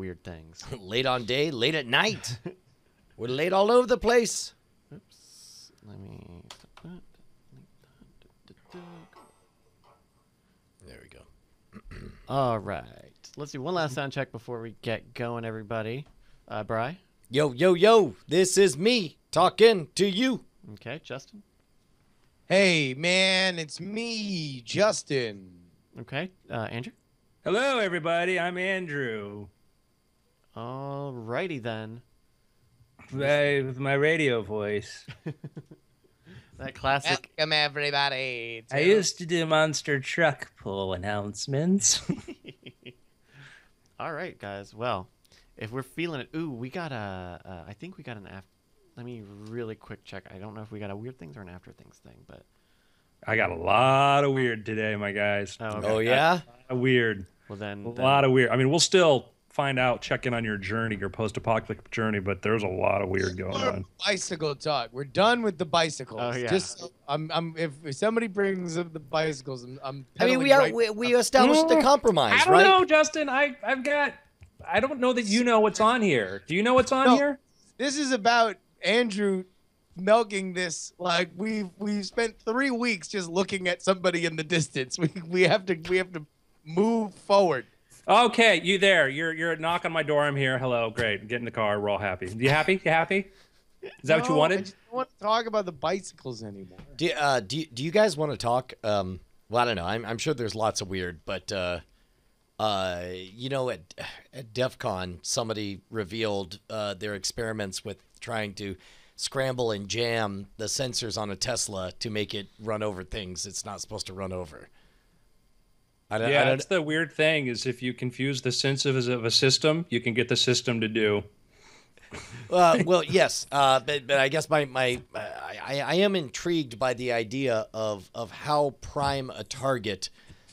weird things. Late on day, late at night. We're late all over the place. Oops. Let me. There we go. All right. Let's do one last sound check before we get going, everybody. Bri? Yo, yo, yo. This is me talking to you. Okay, Justin? Hey, man, it's me, Justin. Okay, Andrew? Hello, everybody. I'm Andrew. All righty then. With my radio voice. That classic. Welcome, everybody. I used to do monster truck pull announcements. All right, guys. Well, if we're feeling it, we got I think we got an after. Let me really quick check. I don't know if we got a weird things or an after things thing, but I got a lot of weird today, my guys. oh, okay. Oh, yeah? A weird. Well then, A lot of weird. I mean, we'll still find out, check in on your journey, your post-apocalyptic journey, but there's a lot of weird going on. Bicycle talk. We're done with the bicycles. Oh, yeah. Just so if somebody brings up the bicycles, I'm I mean, pedaling we established the compromise, I don't right? know, Justin. I don't know that you know what's on here. Do you know what's on No. here? This is about Andrew milking this. Like we've spent 3 weeks just looking at somebody in the distance. We have to move forward. Okay, you there. You're knocking on my door. I'm here. Hello. Great. Get in the car. We're all happy. You happy? You happy? Is that what you No, I wanted? just don't want to talk about the bicycles anymore. Do you guys want to talk? Well, I don't know. I'm sure there's lots of weird, but you know, at DEF CON, somebody revealed their experiments with trying to scramble and jam the sensors on a Tesla to make it run over things it's not supposed to run over. That's the weird thing is if you confuse the senses of a system, you can get the system to do. Well, yes, but I guess I am intrigued by the idea of how prime a target,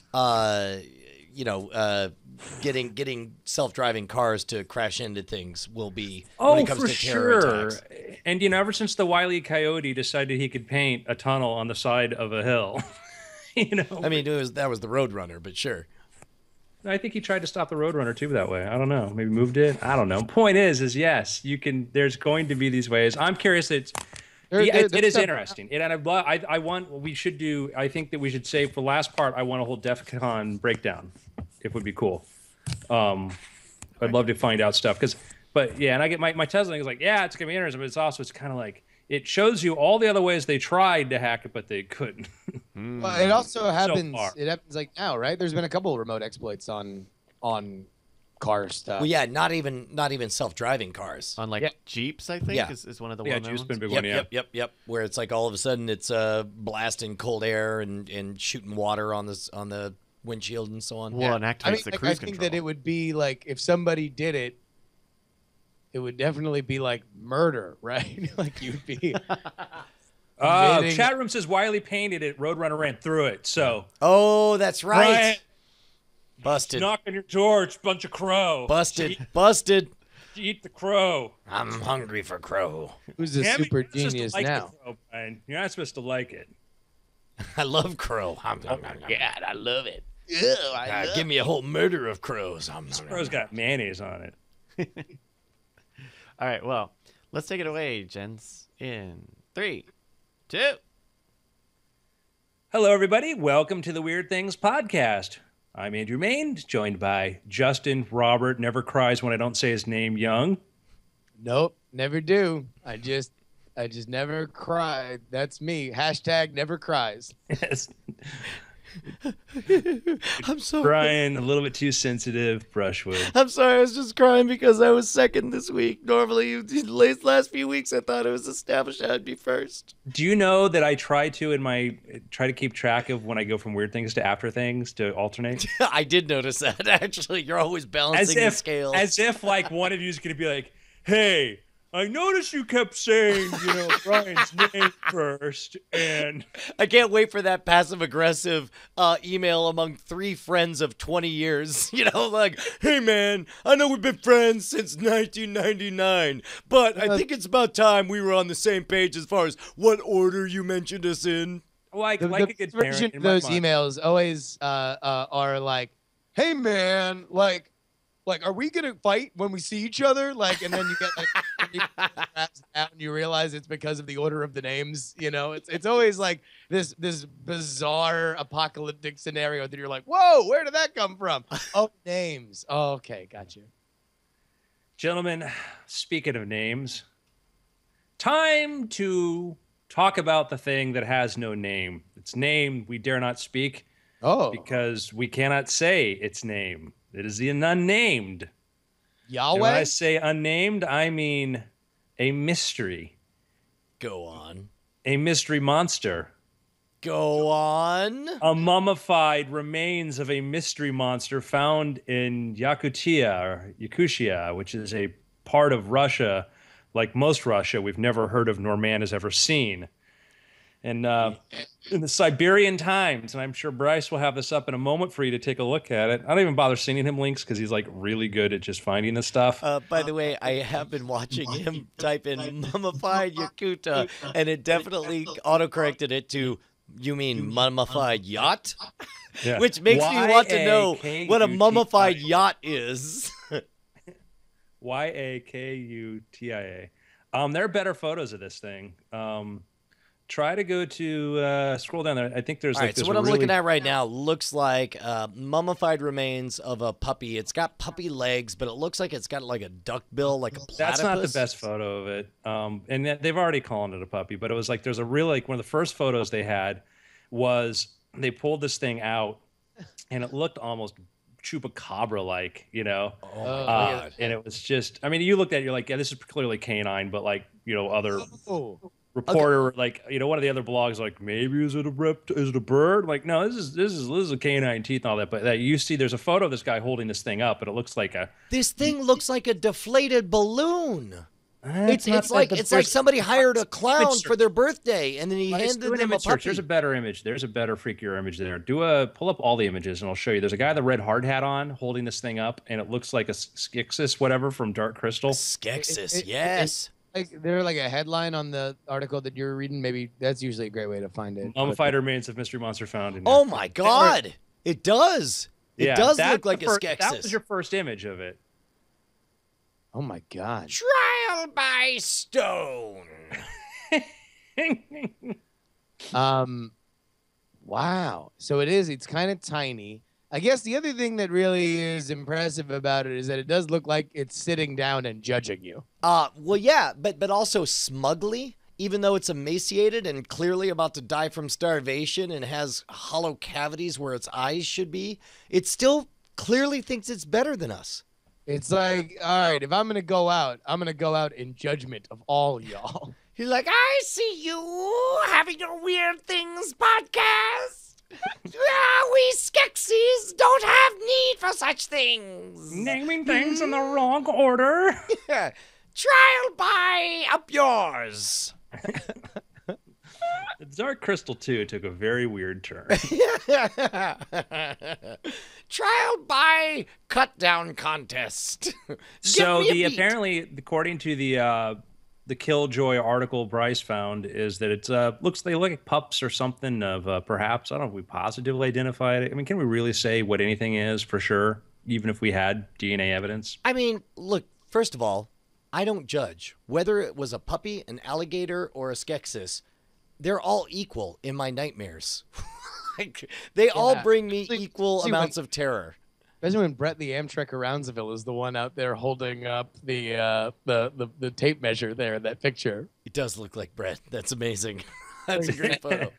getting self-driving cars to crash into things will be when it comes for to terror sure. attacks. And ever since the Wile E. Coyote decided he could paint a tunnel on the side of a hill, I mean, that was the Roadrunner, but sure. I think he tried to stop the Roadrunner too that way. I don't know. Maybe moved it. I don't know. Point is yes, you can. There's going to be these ways. I'm curious. It is interesting. I want. We should do. I think that we should save for the last part. I want a whole DEF CON breakdown. It would be cool. I'd love to find out stuff and I get my Tesla thing is like, yeah, it's gonna be interesting, but it's kind of like it shows you all the other ways they tried to hack it, but they couldn't. Well, it also happens. far. It happens like now, right? There's been a couple of remote exploits on car stuff. Well, yeah, not even self-driving cars. on like Jeeps, I think Yeah. is one of the Yeah, well-known Jeep's been a ones. big one. Yeah. Yep. Where it's like all of a sudden it's blasting cold air and shooting water on the windshield and so on. Well, and activates the I cruise think control. that it would be like if somebody did it, it would definitely be like murder, right? Like you'd be. Committing- Chat room says Wiley painted it. Roadrunner ran through it. So Oh, that's right. Brian, Busted. knock on your door. It's a bunch of crow. Busted. Eat the crow. I'm hungry for crow. Who's a Damn it, super you're not supposed to genius like the now? crow, Brian. You're not supposed to like it. I love crow. God, I love it. Give me a whole murder of crows. Crow's got mayonnaise on it. All right, well, let's take it away, gents. In 3, 2. Hello, everybody. Welcome to the Weird Things Podcast. I'm Andrew Main, joined by Justin Robert, never cries when I don't say his name, Young. Nope, never do. I just never cry. That's me. Hashtag never cries. Yes. I'm sorry. Brian, a little bit too sensitive, Brushwood. I'm sorry. I was just crying because I was second this week. Normally, the last few weeks, I thought it was established I'd be first. Do you know that I try to keep track of when I go from weird things to after things to alternate? I did notice that, actually. You're always balancing the scales. As if like one of you is going to be like, hey, I noticed you kept saying, Brian's name first, and I can't wait for that passive-aggressive email among 3 friends of 20 years. Like, hey, man, I know we've been friends since 1999, but I think it's about time we were on the same page as far as what order you mentioned us in. like The a good version parent. of those emails always are like, "Hey man, like like, are we gonna fight when we see each other? Like, and then you get like down, you realize it's because of the order of the names. You know, it's always like this bizarre apocalyptic scenario that you're like, whoa, where did that come from? Oh, names. Oh, okay, got you. Gentlemen, speaking of names, time to talk about the thing that has no name. Its name we dare not speak. Oh, Because we cannot say its name. It is the unnamed. Yahweh. And when I say unnamed, I mean a mystery. Go on. A mystery monster. Go on. A mummified remains of a mystery monster found in Yakutia, which is a part of Russia, like most Russia, we've never heard of nor man has ever seen. And in the Siberian Times, and I'm sure Bryce will have this up in a moment for you to take a look at it. I don't even bother sending him links because he's like really good at just finding this stuff. By the way, I have been watching him type in mummified Yakuta, and it definitely autocorrected it to, you mean mummified yacht? Yeah. Which makes me want to know what a mummified Y-A-K-U-T-I-A. yacht is. Yakutia. There are better photos of this thing. Try to go to scroll down there. I think there's All like right, this so what I'm really... looking at right now looks like mummified remains of a puppy. It's got puppy legs, but it looks like it's got like a duck bill, like a platypus. That's not the best photo of it. And they've already called it a puppy, but it was like there's a real, like one of the first photos they had was they pulled this thing out and it looked almost chupacabra-like, you know? And it was just, I mean, you looked at it, you're like, yeah, this is clearly canine, but like, you know, other reporter, like, you know, one of the other blogs, like, maybe is it a bird? Like, no, this is a canine teeth and all that. But you see, there's a photo of this guy holding this thing up, and it looks like a. This thing looks like a deflated balloon. It's not like that, it's like somebody hired a clown image for their birthday, and then he handed do an them a image search. puppy. There's a better image. There's a better, freakier image there. Pull up all the images, and I'll show you. There's a guy with a red hard hat on holding this thing up, and it looks like a Skixus, whatever, from Dark Crystal. Skeksis, yes. Like they're like a headline on the article that you're reading. Maybe that's usually a great way to find it. Mummified remains of mystery monster found in. Oh my God! It does. It does look like a Skeksis. That was your first image of it. Oh my God! Trial by stone. Wow. So it is. It's kind of tiny. I guess the other thing that really is impressive about it is that it does look like it's sitting down and judging you. Well, yeah, but also smugly, even though it's emaciated and clearly about to die from starvation and has hollow cavities where its eyes should be, it still clearly thinks it's better than us. It's like, all right, if I'm gonna go out, I'm gonna go out in judgment of all y'all. He's like, I see you having your Weird Things podcast. We Skeksis don't have need for such things. Naming things in the wrong order. Yeah. Trial by up yours. Dark Crystal 2 took a very weird turn. Trial by cut down contest. So apparently, according to the Killjoy article Bryce found, is that it they look like pups or something of perhaps, I don't know if we positively identified it. I mean, can we really say what anything is for sure, even if we had DNA evidence? I mean, look, first of all, I don't judge. Whether it was a puppy, an alligator, or a Skeksis, they're all equal in my nightmares. Like, they all bring me equal amounts of terror. Especially when Brett the Amtrak Aroundsville is the one out there holding up the tape measure there in that picture. It does look like Brett. That's amazing. That's a great photo.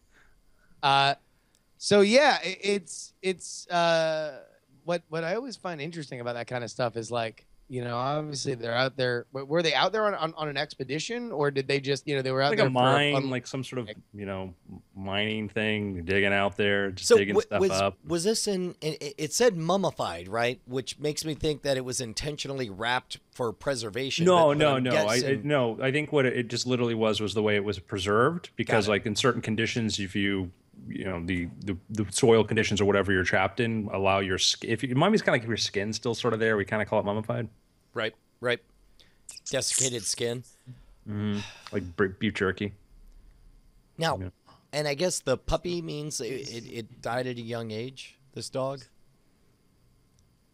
So yeah, it's what I always find interesting about that kind of stuff is like, you know, obviously they're out there. Were they out there on an expedition, or did they just, you know, they were out like there a mine, like some sort of, you know, mining thing, digging out there, just digging stuff up. Was this it said mummified, right? Which makes me think that it was intentionally wrapped for preservation. No. I think what it just literally was the way it was preserved, because like in certain conditions, if you know, the soil conditions or whatever you're trapped in allow your skin. If mummy's kind of like if your skin's still sort of there, we kind of call it mummified. Right. Desiccated skin. Like beef jerky. Now, and I guess the puppy means it died at a young age, this dog?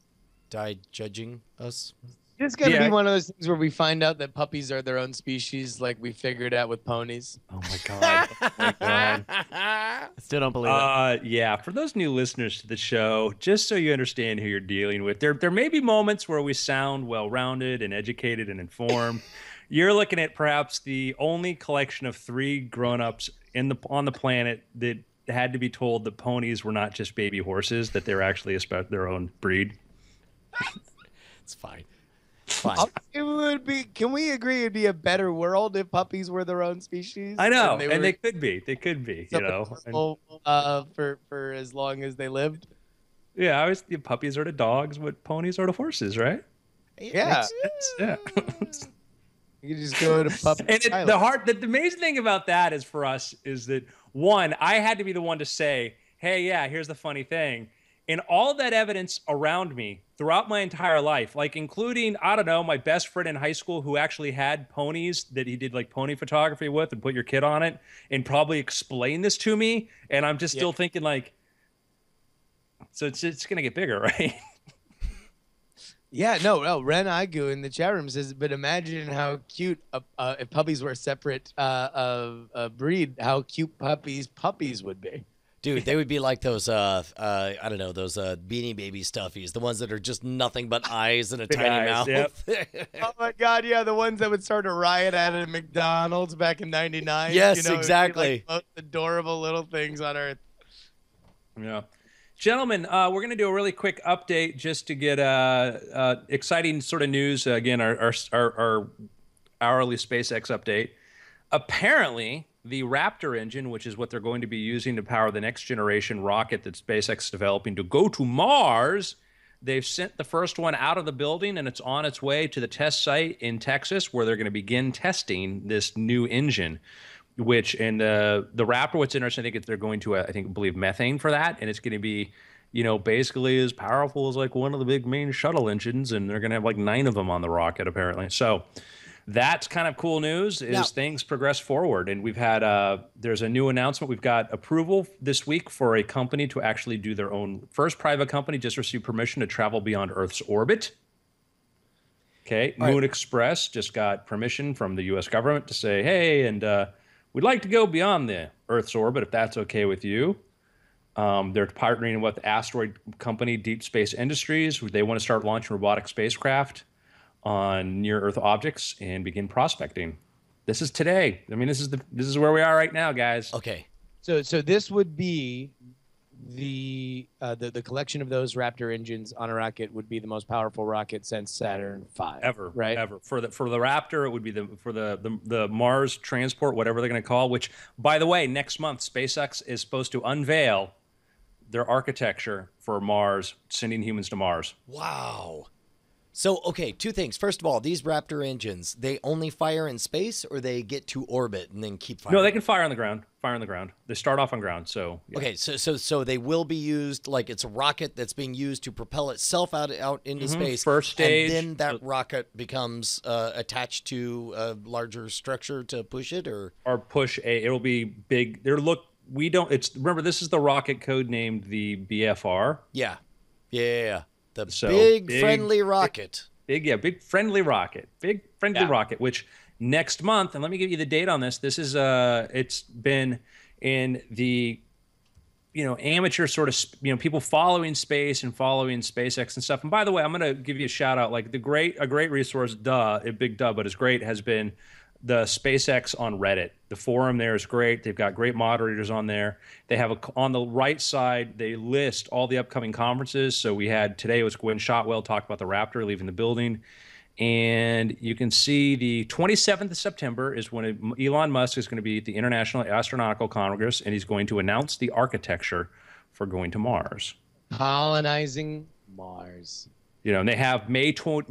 die judging us. It's gonna be one of those things where we find out that puppies are their own species, like we figured out with ponies. Oh my god! Oh my god! I still don't believe it. Yeah. For those new listeners to the show, just so you understand who you're dealing with, there may be moments where we sound well-rounded and educated and informed. You're looking at perhaps the only collection of 3 grown-ups on the planet that had to be told that ponies were not just baby horses, that they're actually their own breed. It's fine. Fine. It would be. Can we agree it'd be a better world if puppies were their own species? I know, and they could be. They could be. You know, for as long as they lived. Yeah, I always the puppies are the dogs, what ponies are the horses, right? Yeah. Yeah. You can just go to puppy. And the amazing thing about that is for us is that one, I had to be the one to say, hey, yeah, here's the funny thing. And all that evidence around me throughout my entire life, like including, I don't know, my best friend in high school who actually had ponies that he did like pony photography with and put your kid on it and probably explained this to me. And I'm just still thinking like, so it's going to get bigger, right? Yeah, no. Ren Igu in the chat room says, but imagine how cute if puppies were a separate breed, how cute puppies would be. Dude, they would be like those, I don't know, those Beanie Baby stuffies, the ones that are just nothing but eyes and a tiny mouth. Yep. Oh my God, yeah, the ones that would start a riot at a McDonald's back in '99. Yes, exactly. Like, most adorable little things on earth. Yeah. Gentlemen, we're going to do a really quick update just to get exciting sort of news. Again, our hourly SpaceX update. Apparently, the Raptor engine, which is what they're going to be using to power the next generation rocket that SpaceX is developing to go to Mars, they've sent the first one out of the building and it's on its way to the test site in Texas where they're going to begin testing this new engine. Which and the Raptor, what's interesting, I think they're going to, I believe methane for that, and it's going to be, you know, basically as powerful as like one of the big main shuttle engines, and they're going to have like 9 of them on the rocket apparently. So that's kind of cool news as things progress forward. And we've had there's a new announcement. We've got approval this week for a company to actually do their own first private company. Just received permission to travel beyond Earth's orbit. Okay, Moon Express just got permission from the U.S. government to say, hey, and we'd like to go beyond the Earth's orbit, if that's okay with you. They're partnering with asteroid company Deep Space Industries. They want to start launching robotic spacecraft on near-Earth objects and begin prospecting. This is today. I mean, this is where we are right now, guys. Okay. So this would be the collection of those Raptor engines on a rocket would be the most powerful rocket since Saturn V ever, right? Ever for the Raptor, it would be the Mars transport, whatever they're going to call. Which, by the way, next month SpaceX is supposed to unveil their architecture for Mars, sending humans to Mars. Wow. So, okay, 2 things. First of all, these Raptor engines, they only fire in space or they get to orbit and then keep firing? No, they can fire on the ground. They start off on ground, so... Yeah. Okay, so they will be used, like it's a rocket that's being used to propel itself out into space. First stage. And then that rocket becomes attached to a larger structure to push it, or push it'll be big. Remember, this is the rocket code named the BFR. Yeah. The big friendly rocket. Big friendly rocket. Big friendly rocket, which next month, and let me give you the date on this. This is it's been in the amateur sort of people following space and following SpaceX and stuff. And by the way, I'm going to give you a shout out, like a great resource, a big duh, but it's great, has been the SpaceX on Reddit. The forum there is great. They've got great moderators on there. They have on the right side, they list all the upcoming conferences. So we had today, it was Gwen Shotwell talked about the Raptor leaving the building. And you can see the 27th of September is when Elon Musk is going to be at the International Astronautical Congress, and he's going to announce the architecture for going to Mars. Colonizing Mars. And they have May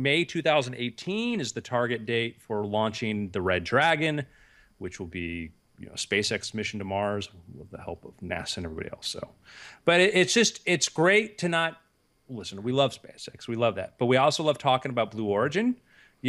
2018 is the target date for launching the Red Dragon, which will be SpaceX mission to Mars with the help of NASA and everybody else. So, but it's great to not listen. We love SpaceX, we love that, but we also love talking about Blue Origin,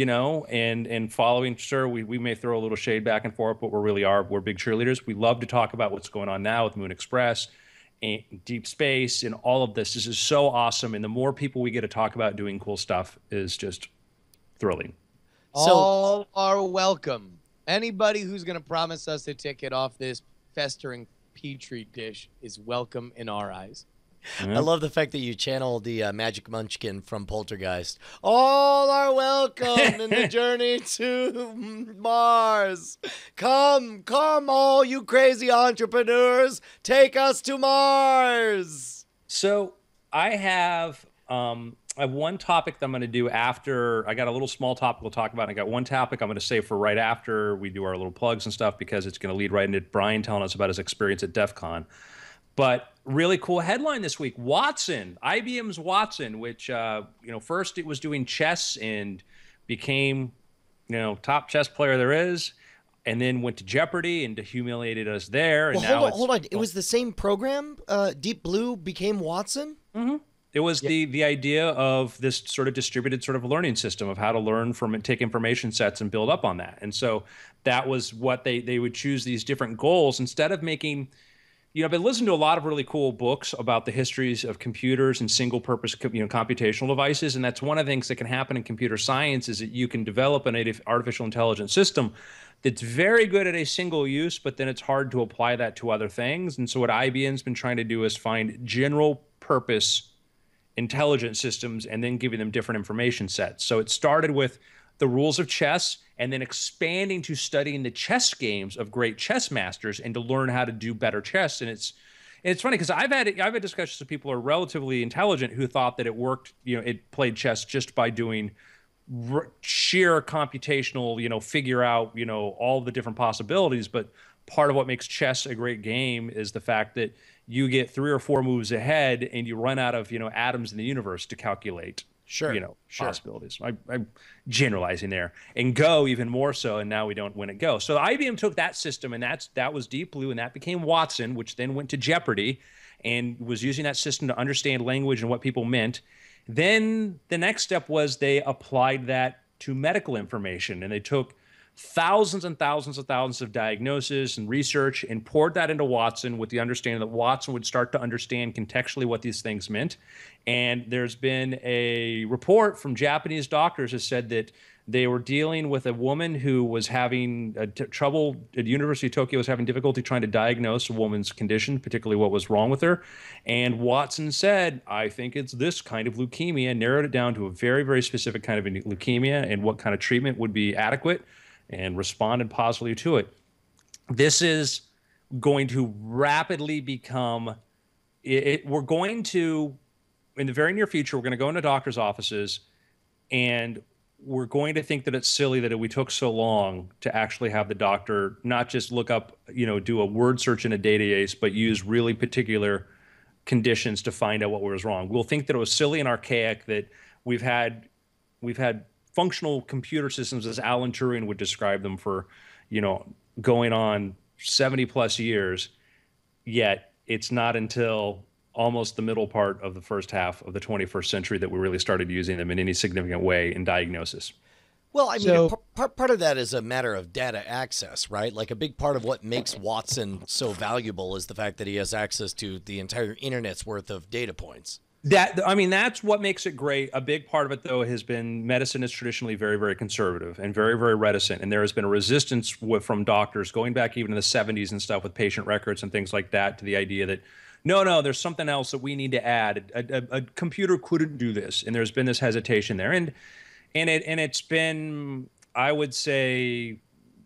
and following. Sure, we may throw a little shade back and forth, but we're big cheerleaders. We love to talk about what's going on now with Moon Express. and deep space and all of this. This is so awesome. And the more people we get to talk about doing cool stuff is just thrilling. All are welcome. Anybody who's going to promise us a ticket off this festering petri dish is welcome in our eyes. I love the fact that you channel the Magic Munchkin from Poltergeist. All are welcome in the journey to Mars. Come, all you crazy entrepreneurs. Take us to Mars. So I have one topic that I'm going to do after. I got a little small topic we'll talk about. And I got one topic I'm going to save for right after we do our little plugs and stuff, because it's going to lead right into Brian telling us about his experience at DEF CON. But really cool headline this week: Watson, IBM's Watson, which first it was doing chess and became top chess player there is, and then went to Jeopardy and humiliated us there. And well, hold on. It was the same program. Deep Blue became Watson. Mm-hmm. It was the idea of this sort of distributed sort of learning system of how to learn from and take information sets and build up on that. And so that was what they would choose these different goals instead of making. I've been listening to a lot of really cool books about the histories of computers and single-purpose, computational devices, and that's one of the things that can happen in computer science is that you can develop an artificial intelligence system that's very good at a single use, but then it's hard to apply that to other things. And so what IBM's been trying to do is find general-purpose intelligent systems and then giving them different information sets. So it started with the rules of chess, and then expanding to studying the chess games of great chess masters and to learn how to do better chess. And it's funny because I've had discussions with people who are relatively intelligent who thought that it worked, it played chess just by doing sheer computational, figure out, all the different possibilities. But part of what makes chess a great game is the fact that you get 3 or 4 moves ahead and you run out of, atoms in the universe to calculate. Sure. Possibilities. I'm generalizing there. And Go even more so, and now we don't win at Go. So IBM took that system, and that was Deep Blue, and that became Watson, which then went to Jeopardy and was using that system to understand language and what people meant. Then the next step was they applied that to medical information, and they took thousands and thousands of diagnoses and research and poured that into Watson with the understanding that Watson would start to understand contextually what these things meant. And there's been a report from Japanese doctors that said that they were dealing with a woman who was having trouble at the University of Tokyo, was having difficulty trying to diagnose a woman's condition, particularly what was wrong with her. And Watson said, I think it's this kind of leukemia, narrowed it down to a very, very specific kind of leukemia and what kind of treatment would be adequate, and responded positively to it. This is going to rapidly become, we're going to, in the very near future, we're going to go into doctors' offices and we're going to think that it's silly that we took so long to actually have the doctor not just look up, do a word search in a database, but use really particular conditions to find out what was wrong. We'll think that it was silly and archaic that we've had functional computer systems, as Alan Turing would describe them, for, going on 70 plus years, yet it's not until almost the middle part of the first half of the 21st century that we really started using them in any significant way in diagnosis. Well, I mean, part of that is a matter of data access, right? Like a big part of what makes Watson so valuable is the fact that he has access to the entire internet's worth of data points. That's what makes it great. A big part of it, though, has been medicine is traditionally very, very conservative and very, very reticent. And there has been a resistance from doctors going back even in the 70s and stuff with patient records and things like that to the idea that, no, there's something else that we need to add. A computer couldn't do this. And there's been this hesitation there. And it's been, I would say,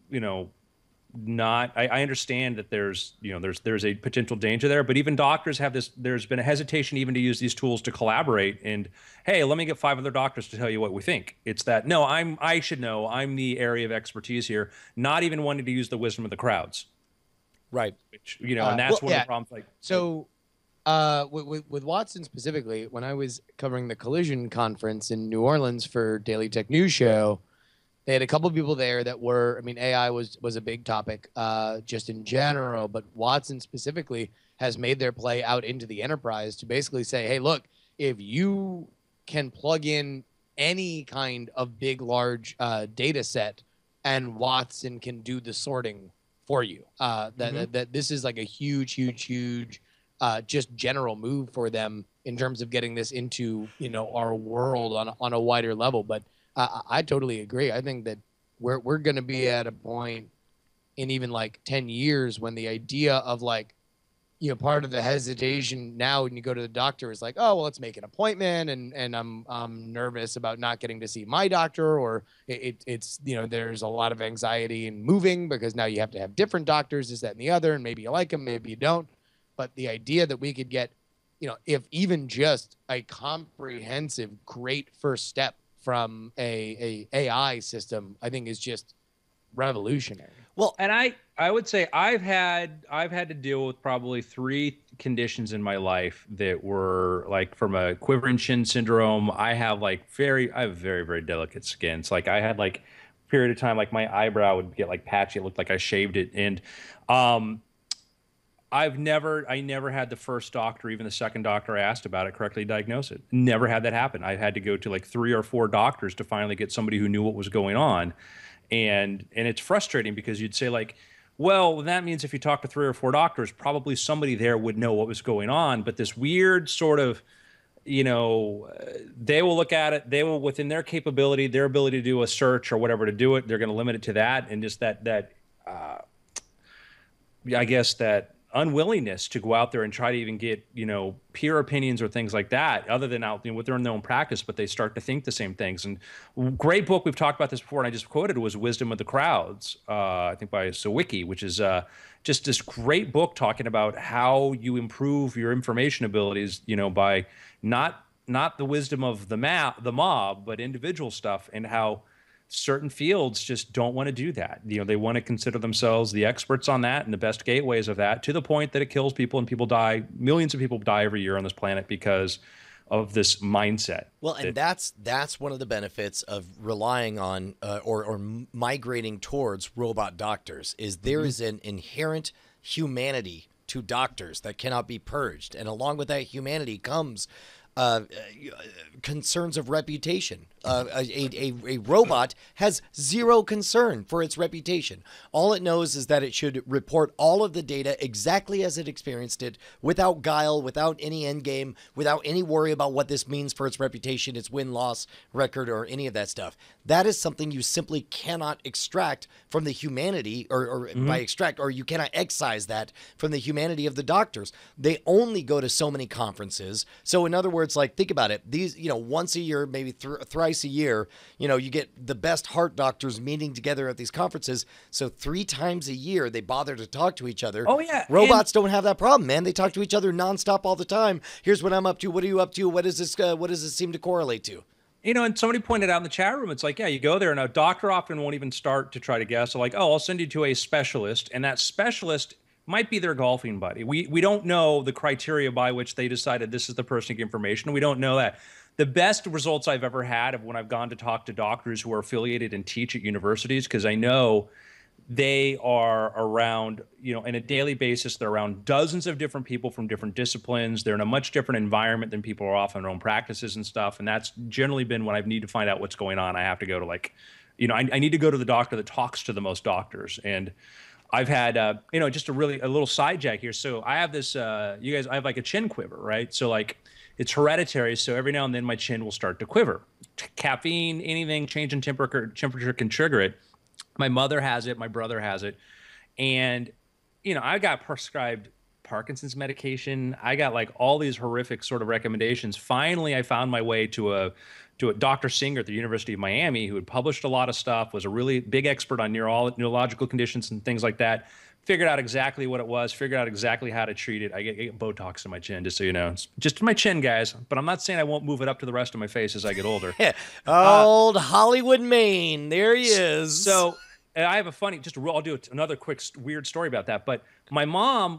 I understand that there's a potential danger there, but even doctors have this, there's been a hesitation even to use these tools to collaborate and, hey, let me get 5 other doctors to tell you what we think. It's that, no, I should know, I'm the area of expertise here, not even wanting to use the wisdom of the crowds. Right. Which, and that's one of the problems. Like, so with Watson specifically, when I was covering the Collision conference in New Orleans for Daily Tech News Show, they had a couple of people there that were, AI was a big topic just in general, but Watson specifically has made their play out into the enterprise to basically say, hey, look, if you can plug in any kind of big, large data set and Watson can do the sorting for you, that this is like a huge just general move for them in terms of getting this into, you know, our world on a wider level. But I totally agree. I think that we're going to be at a point in even like 10 years when the idea of like, you know, part of the hesitation now when you go to the doctor is like, oh, well, let's make an appointment, and I'm nervous about not getting to see my doctor, or it's, you know, there's a lot of anxiety in moving because now you have to have different doctors, this, that, and the other, and maybe you like them, maybe you don't. But the idea that we could get, you know, if even just a comprehensive, great first step from a AI system, I think is just revolutionary. Well, and I would say I've had to deal with probably 3 conditions in my life that were like, from a quivering chin syndrome. I have very, very delicate skin. It's like I had like a period of time, like my eyebrow would get like patchy. It looked like I shaved it. And I never had the first doctor, even the second doctor I asked about it, correctly diagnose it. Never had that happen. I had to go to like 3 or 4 doctors to finally get somebody who knew what was going on. And it's frustrating because you'd say like, well, that means if you talk to 3 or 4 doctors, probably somebody there would know what was going on. But this weird sort of, you know, they will look at it, they will, within their capability, their ability to do a search or whatever to do it, they're going to limit it to that. And just that I guess that unwillingness to go out there and try to even get, you know, peer opinions or things like that, other than out, you know, within their own practice, but they start to think the same things. And great book, we've talked about this before, and I just quoted, was Wisdom of the Crowds, I think by Sawicki, which is just this great book talking about how you improve your information abilities, you know, by not the wisdom of the mob, but individual stuff, and how certain fields just don't want to do that. You know, they want to consider themselves the experts on that and the best gateways of that, to the point that it kills people and people die. Millions of people die every year on this planet because of this mindset. Well, and that's one of the benefits of relying on or migrating towards robot doctors, is there is an inherent humanity to doctors that cannot be purged. And along with that humanity comes concerns of reputation. A robot has zero concern for its reputation. All it knows is that it should report all of the data exactly as it experienced it, without guile, without any end game, without any worry about what this means for its reputation, its win-loss record, or any of that stuff. That is something you simply cannot extract from the humanity, or by extract, or you cannot excise that from the humanity of the doctors. They only go to so many conferences. So in other words, like, think about it. These, you know, once a year, maybe thrice a year, you know, you get the best heart doctors meeting together at these conferences. So 3 times a year, they bother to talk to each other. Oh, yeah. Robots don't have that problem, man. They talk to each other nonstop all the time. Here's what I'm up to. What are you up to? What does this seem to correlate to? You know, and somebody pointed out in the chat room, it's like, yeah, you go there, and a doctor often won't even start to try to guess. They're like, oh, I'll send you to a specialist, and that specialist might be their golfing buddy. We don't know the criteria by which they decided this is the person to get information. We don't know that. The best results I've ever had of when I've gone to talk to doctors who are affiliated and teach at universities, because I know they are around, you know, on a daily basis, they're around dozens of different people from different disciplines. They're in a much different environment than people are off in their own practices and stuff. And that's generally been when I need to find out what's going on. I have to go to, like, you know, I need to go to the doctor that talks to the most doctors. And I've had, you know, just a little side jack here. So I have this, you guys, I have like a chin quiver, right? So like, it's hereditary. So every now and then my chin will start to quiver. Caffeine, anything, change in temperature can trigger it. My mother has it. My brother has it. And, you know, I got prescribed Parkinson's medication. I got like all these horrific sort of recommendations. Finally, I found my way to a Dr. Singer at the University of Miami, who had published a lot of stuff, was a really big expert on neurological conditions and things like that. Figured out exactly what it was, figured out exactly how to treat it. I get Botox in my chin, just so you know. It's just my chin, guys. But I'm not saying I won't move it up to the rest of my face as I get older. Old Hollywood Maine. There he is. So, and I have a funny, I'll do another quick weird story about that. But my mom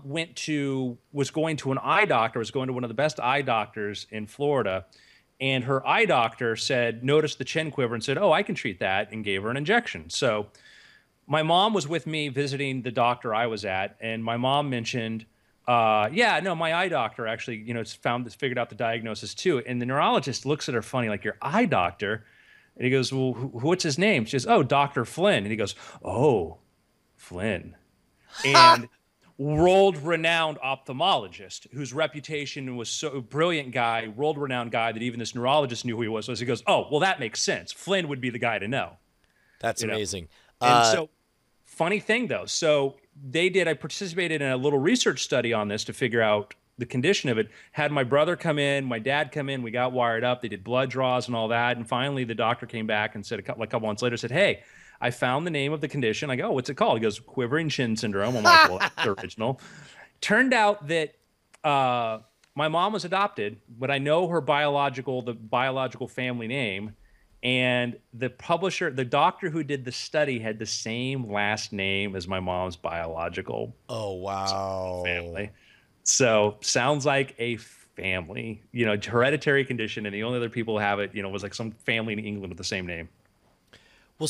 was going to an eye doctor, was going to one of the best eye doctors in Florida. And her eye doctor noticed the chin quiver and said, oh, I can treat that, and gave her an injection. So my mom was with me visiting the doctor I was at, and my mom mentioned, yeah, no, my eye doctor actually, you know, figured out the diagnosis too. And the neurologist looks at her funny, like, your eye doctor? And he goes, well, what's his name? She goes, oh, Dr. Flynn. And he goes, oh, Flynn. And world-renowned ophthalmologist whose reputation was so brilliant guy, world-renowned guy that even this neurologist knew who he was. So he goes, oh, well, that makes sense. Flynn would be the guy to know. That's amazing. And so, funny thing though, so I participated in a little research study on this to figure out the condition of it. Had my brother come in, my dad come in, we got wired up, they did blood draws and all that. And finally the doctor came back and said a couple months later, said, hey, I found the name of the condition. I go, oh, what's it called? He goes, quivering chin syndrome. I'm like, well, that's the original. Turned out that my mom was adopted, but I know the biological family name. And the doctor who did the study had the same last name as my mom's biological family. So sounds like a family, hereditary condition. And the only other people who have it, was like some family in England with the same name. Well,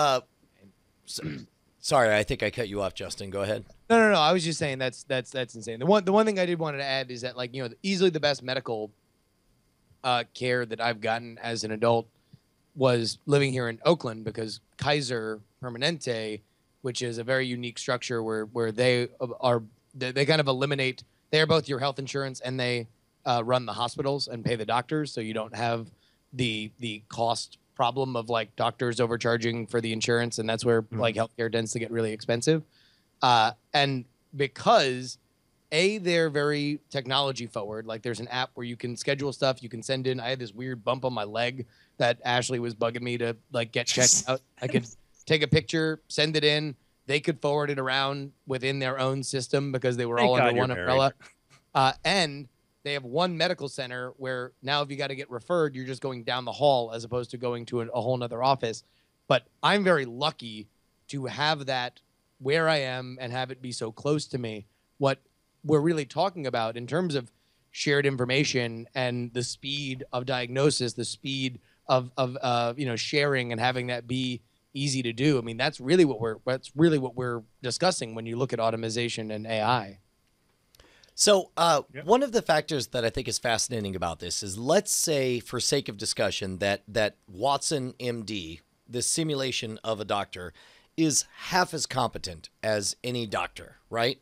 sorry, I think I cut you off, Justin. Go ahead. No. I was just saying that's insane. The one thing I did want to add is that, like, easily the best medical care that I've gotten as an adult was living here in Oakland, because Kaiser Permanente, which is a very unique structure where they kind of eliminate. They are both your health insurance, and they run the hospitals and pay the doctors, so you don't have the cost problem of like doctors overcharging for the insurance, and that's where like healthcare tends to get really expensive. And because they're very technology forward, like there's an app where you can schedule stuff, you can send in. I had this weird bump on my leg that Ashley was bugging me to like get checked out. I could take a picture, send it in. They could forward it around within their own system because they were all under one umbrella. And they have one medical center where now if you got to get referred, you're just going down the hall as opposed to going to a whole nother office. But I'm very lucky to have that where I am and have it be so close to me. What we're really talking about in terms of shared information and the speed of diagnosis, the speed of sharing and having that be easy to do. I mean, that's really what we're discussing when you look at automation and AI. So one of the factors that I think is fascinating about this is, let's say, for sake of discussion, that Watson MD, this simulation of a doctor, is half as competent as any doctor, right?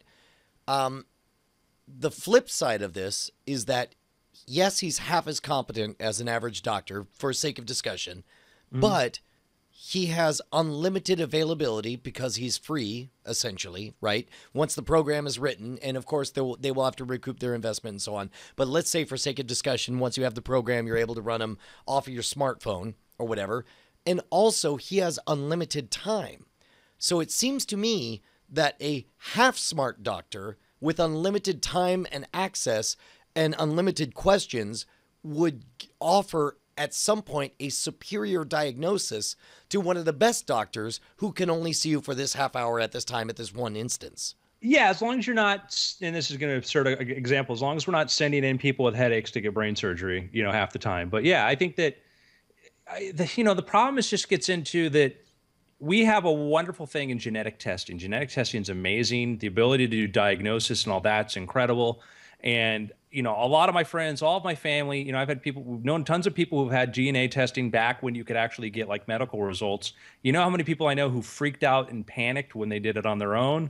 The flip side of this is that, yes, he's half as competent as an average doctor, for sake of discussion, but he has unlimited availability because he's free, essentially, right? Once the program is written, and of course they will have to recoup their investment and so on. But let's say, for sake of discussion, once you have the program, you're able to run them off of your smartphone or whatever. And also, he has unlimited time. So it seems to me that a half-smart doctor with unlimited time and access and unlimited questions would offer at some point a superior diagnosis to one of the best doctors who can only see you for this half hour at this time at this one instance. Yeah, as long as you're not, and this is going to sort of example, as long as we're not sending in people with headaches to get brain surgery, half the time. But yeah, I think that, the problem just gets into that we have a wonderful thing in genetic testing. Genetic testing is amazing. The ability to do diagnosis and all that's incredible. And, a lot of my friends, all of my family, I've had we've known tons of people who've had DNA testing back when you could actually get like medical results. You know how many people I know who freaked out and panicked when they did it on their own?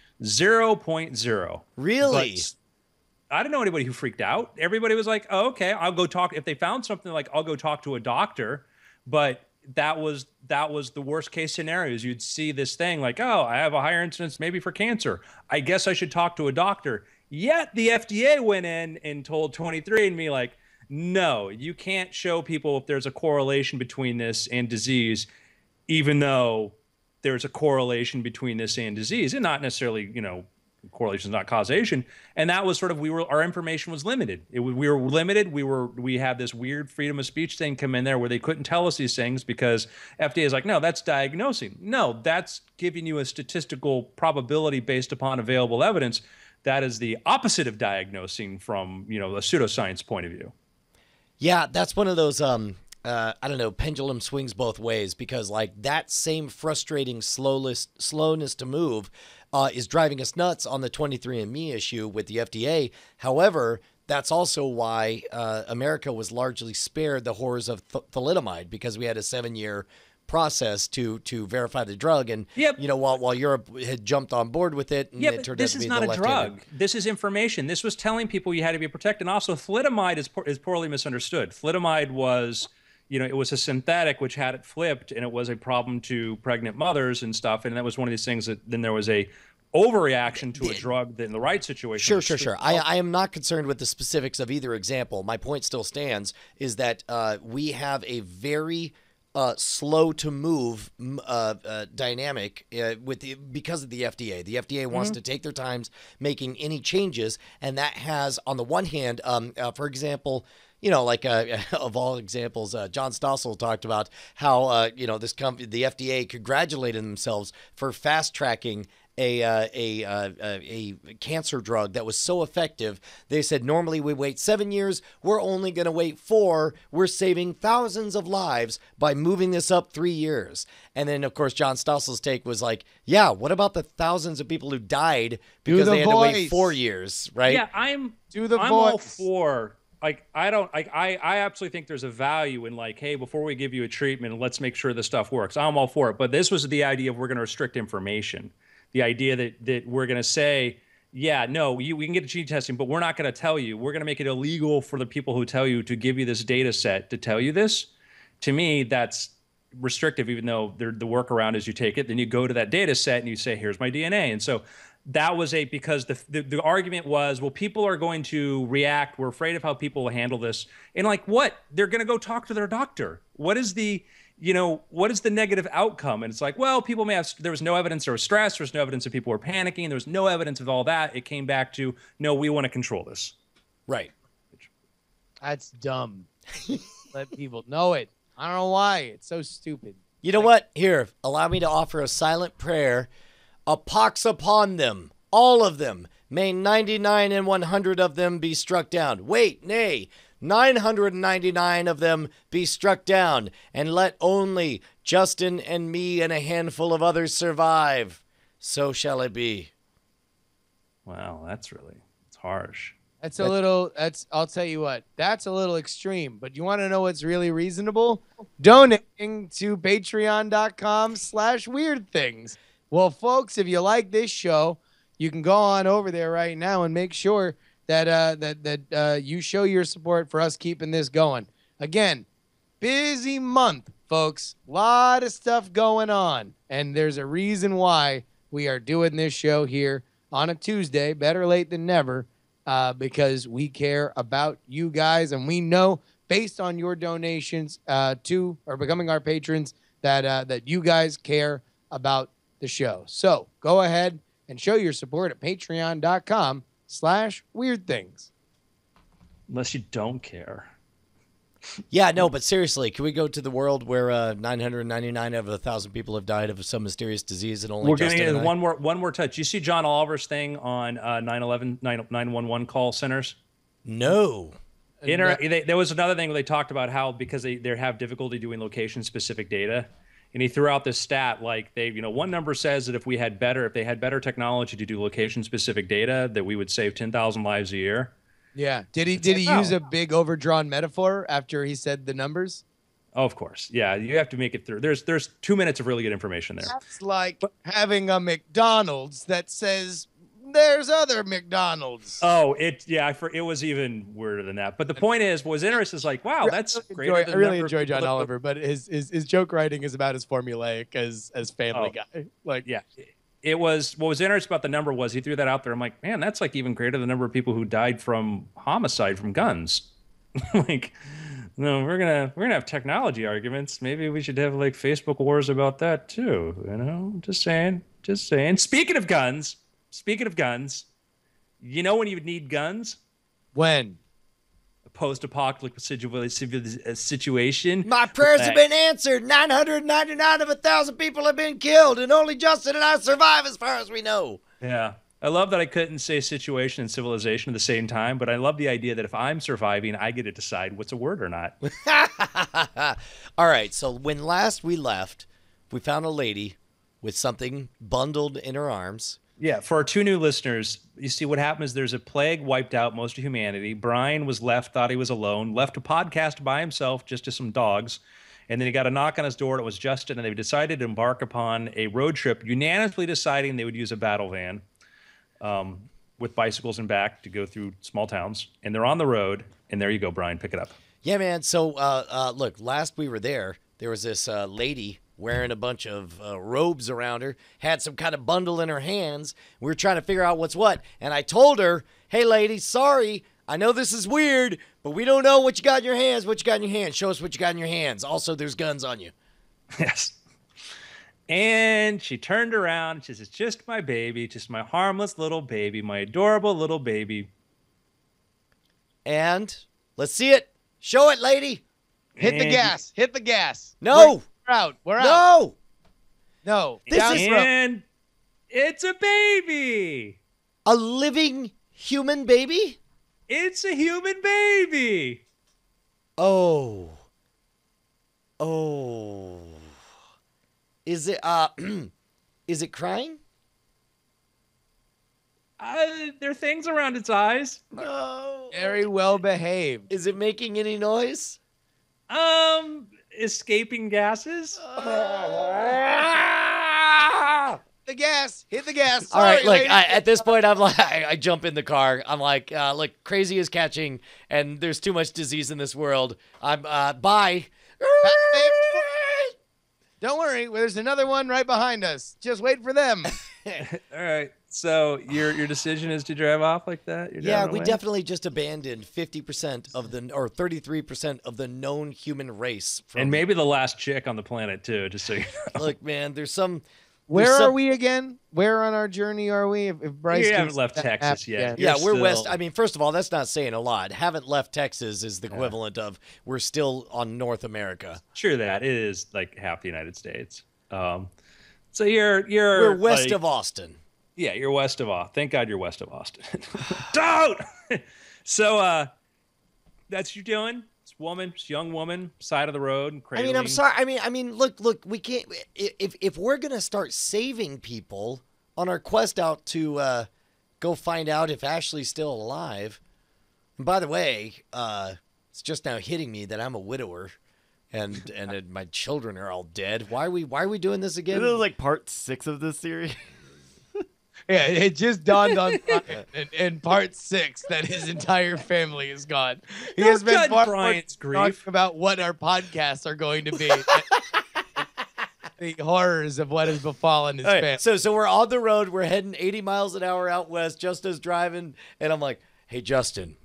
0.0. Really? But I didn't know anybody who freaked out. Everybody was like, oh, okay, I'll go talk. If they found something, like, I'll go talk to a doctor. But that was the worst case scenarios. You'd see this thing like, oh, I have a higher incidence maybe for cancer. I guess I should talk to a doctor. Yet the FDA went in and told 23andMe, like, no, you can't show people if there's a correlation between this and disease, even though there's a correlation between this and disease, and not necessarily, correlation is not causation. And that was sort of, our information was limited. We were limited. We had this weird freedom of speech thing come in there where they couldn't tell us these things because FDA is like, no, that's diagnosing. No, that's giving you a statistical probability based upon available evidence. That is the opposite of diagnosing from, a pseudoscience point of view. Yeah, that's one of those, pendulum swings both ways, because like that same frustrating slowness to move is driving us nuts on the 23andMe issue with the FDA. However, that's also why America was largely spared the horrors of thalidomide, because we had a 7-year process to verify the drug. And Yep. while Europe had jumped on board with it, and Yeah, it but turned this out to is be not the a left-handed. drug. This is information. This was telling people you had to be protected. And also, thalidomide is poorly misunderstood. Thalidomide was, it was a synthetic which had it flipped, and it was a problem to pregnant mothers and stuff. And that was one of these things that then there was a overreaction to a drug that in the right situation. Sure. I am not concerned with the specifics of either example. My point still stands, is that we have a very slow to move dynamic because of the FDA. The FDA wants to take their times making any changes, and that has, on the one hand, for example, of all examples, John Stossel talked about how this company, the FDA, congratulated themselves for fast tracking a cancer drug that was so effective. They said normally we wait 7 years, we're only going to wait 4. We're saving thousands of lives by moving this up 3 years. And then of course John Stossel's take was like, yeah, what about the thousands of people who died because they had to wait 4 years, right? Yeah, I'm all for. I absolutely think there's a value in hey, before we give you a treatment, let's make sure the stuff works. I'm all for it. But this was the idea of we're going to restrict information. The idea that we're going to say, yeah, no, we can get the gene testing, but we're not going to tell you. We're going to make it illegal for the people who tell you to give you this data set to tell you this. To me, that's restrictive, even though the workaround is you take it, then you go to that data set and you say, here's my DNA. And so that was because the argument was, well, people are going to react. We're afraid of how people will handle this. And what? They're going to go talk to their doctor. What is the negative outcome? And it's well, people may have, there was no evidence there was stress. There's no evidence that people were panicking. There was no evidence of all that. It came back to, no, we want to control this. Right. That's dumb. Let people know it. I don't know why. It's so stupid. You know what? Here, allow me to offer a silent prayer. A pox upon them, all of them. May 99 and 100 of them be struck down. Wait, nay, 999 of them be struck down, and let only Justin and me and a handful of others survive. So shall it be. Wow, it's harsh. I'll tell you what, that's a little extreme, but you want to know what's really reasonable? Donating to patreon.com/weirdthings. Well, folks, if you like this show, you can go on over there right now and make sure that you show your support for us keeping this going. Again, busy month, folks. Lot of stuff going on, and there's a reason why we are doing this show here on a Tuesday. Better late than never, because we care about you guys, and we know based on your donations to or becoming our patrons that you guys care about the show. So go ahead and show your support at patreon.com/weirdthings. Unless you don't care. Yeah, no, but seriously, can we go to the world where 999 out of 1,000 people have died of some mysterious disease and only we're going to Justin get and I? one more touch. You see John Oliver's thing on 911 call centers? No. There was another thing where they talked about how because they have difficulty doing location-specific data. And he threw out this stat one number says that if they had better technology to do location-specific data, that we would save 10,000 lives a year. Yeah. Did he use a big overdrawn metaphor after he said the numbers? Oh, of course. Yeah, you have to make it through. There's 2 minutes of really good information there. That's like having a McDonald's that says there's other McDonald's. Oh, it was even weirder than that. But the point is, what was interesting is wow, that's great. I really enjoy John Oliver, but his joke writing is about as formulaic as Family Guy. Yeah. It was what was interesting about the number was he threw that out there. I'm like, man, that's even greater than the number of people who died from homicide from guns. No, we're gonna have technology arguments. Maybe we should have Facebook wars about that too. Just saying. Speaking of guns, when you would need guns? When? A post-apocalyptic situation. My prayers have been answered. 999 of 1,000 people have been killed, and only Justin and I survive as far as we know. Yeah. I love that I couldn't say situation and civilization at the same time, but I love the idea that if I'm surviving, I get to decide what's a word or not. All right, so when last we left, we found a lady with something bundled in her arms. Yeah, for our 2 new listeners, you see what happened is there's a plague wiped out most of humanity. Brian was left, thought he was alone, left a podcast by himself just to some dogs. And then he got a knock on his door. It was Justin, and they decided to embark upon a road trip, unanimously deciding they would use a battle van with bicycles and back to go through small towns. And they're on the road. And there you go, Brian. Pick it up. Yeah, man. So, look, last we were there was this lady wearing a bunch of robes around her, had some kind of bundle in her hands. We were trying to figure out what's what. And I told her, hey, lady, sorry. I know this is weird, but we don't know what you got in your hands. What you got in your hands? Show us what you got in your hands. Also, there's guns on you. Yes. And she turned around. And she says, it's just my baby, just my harmless little baby, my adorable little baby. And let's see it. Show it, lady. Hit the gas. Hit the gas. No. We're out. We're out. No. No. And it's a baby. A living human baby? It's a human baby. Oh. Is it is it crying? There are things around its eyes. No. Very well behaved. Is it making any noise? Escaping gases. The gas. Hit the gas. All right, Sorry, look, lady. at this point, I'm like, I jump in the car. I'm like, look, crazy is catching, and there's too much disease in this world. I'm, bye. Don't worry. There's another one right behind us. Just wait for them. All right. So your decision is to drive off like that? You're Yeah, driving we away? definitely just abandoned 50% of the, or 33% of the known human race. And maybe the last chick on the planet too, just so you know. Look, man, there's some. Where are we again? Where on our journey are we? If Bryce You gives haven't left that Texas app yet. again. Yeah, You're we're west. still- I mean, first of all, that's not saying a lot. Haven't left Texas is the equivalent of we're still on North America. Sure, that it is like half the United States. So you're We're west like- of Austin. Yeah, you're west of Austin. Thank God you're west of Austin. Don't. So that's what you're doing. This young woman, side of the road, I cradling. mean, I'm sorry. I mean, look, we can't. If we're gonna start saving people on our quest out to go find out if Ashley's still alive. And by the way, it's just now hitting me that I'm a widower, and my children are all dead. Why are we doing this again? This is like part 6 of this series. Yeah, it just dawned on Brian in part 6 that his entire family is gone. He Don't has been judge far Brian's more grief. talking about what our podcasts are going to be. The horrors of what has befallen his All family. right, so we're on the road. We're heading 80 miles an hour out west. Justin's driving, and I'm like, "Hey, Justin,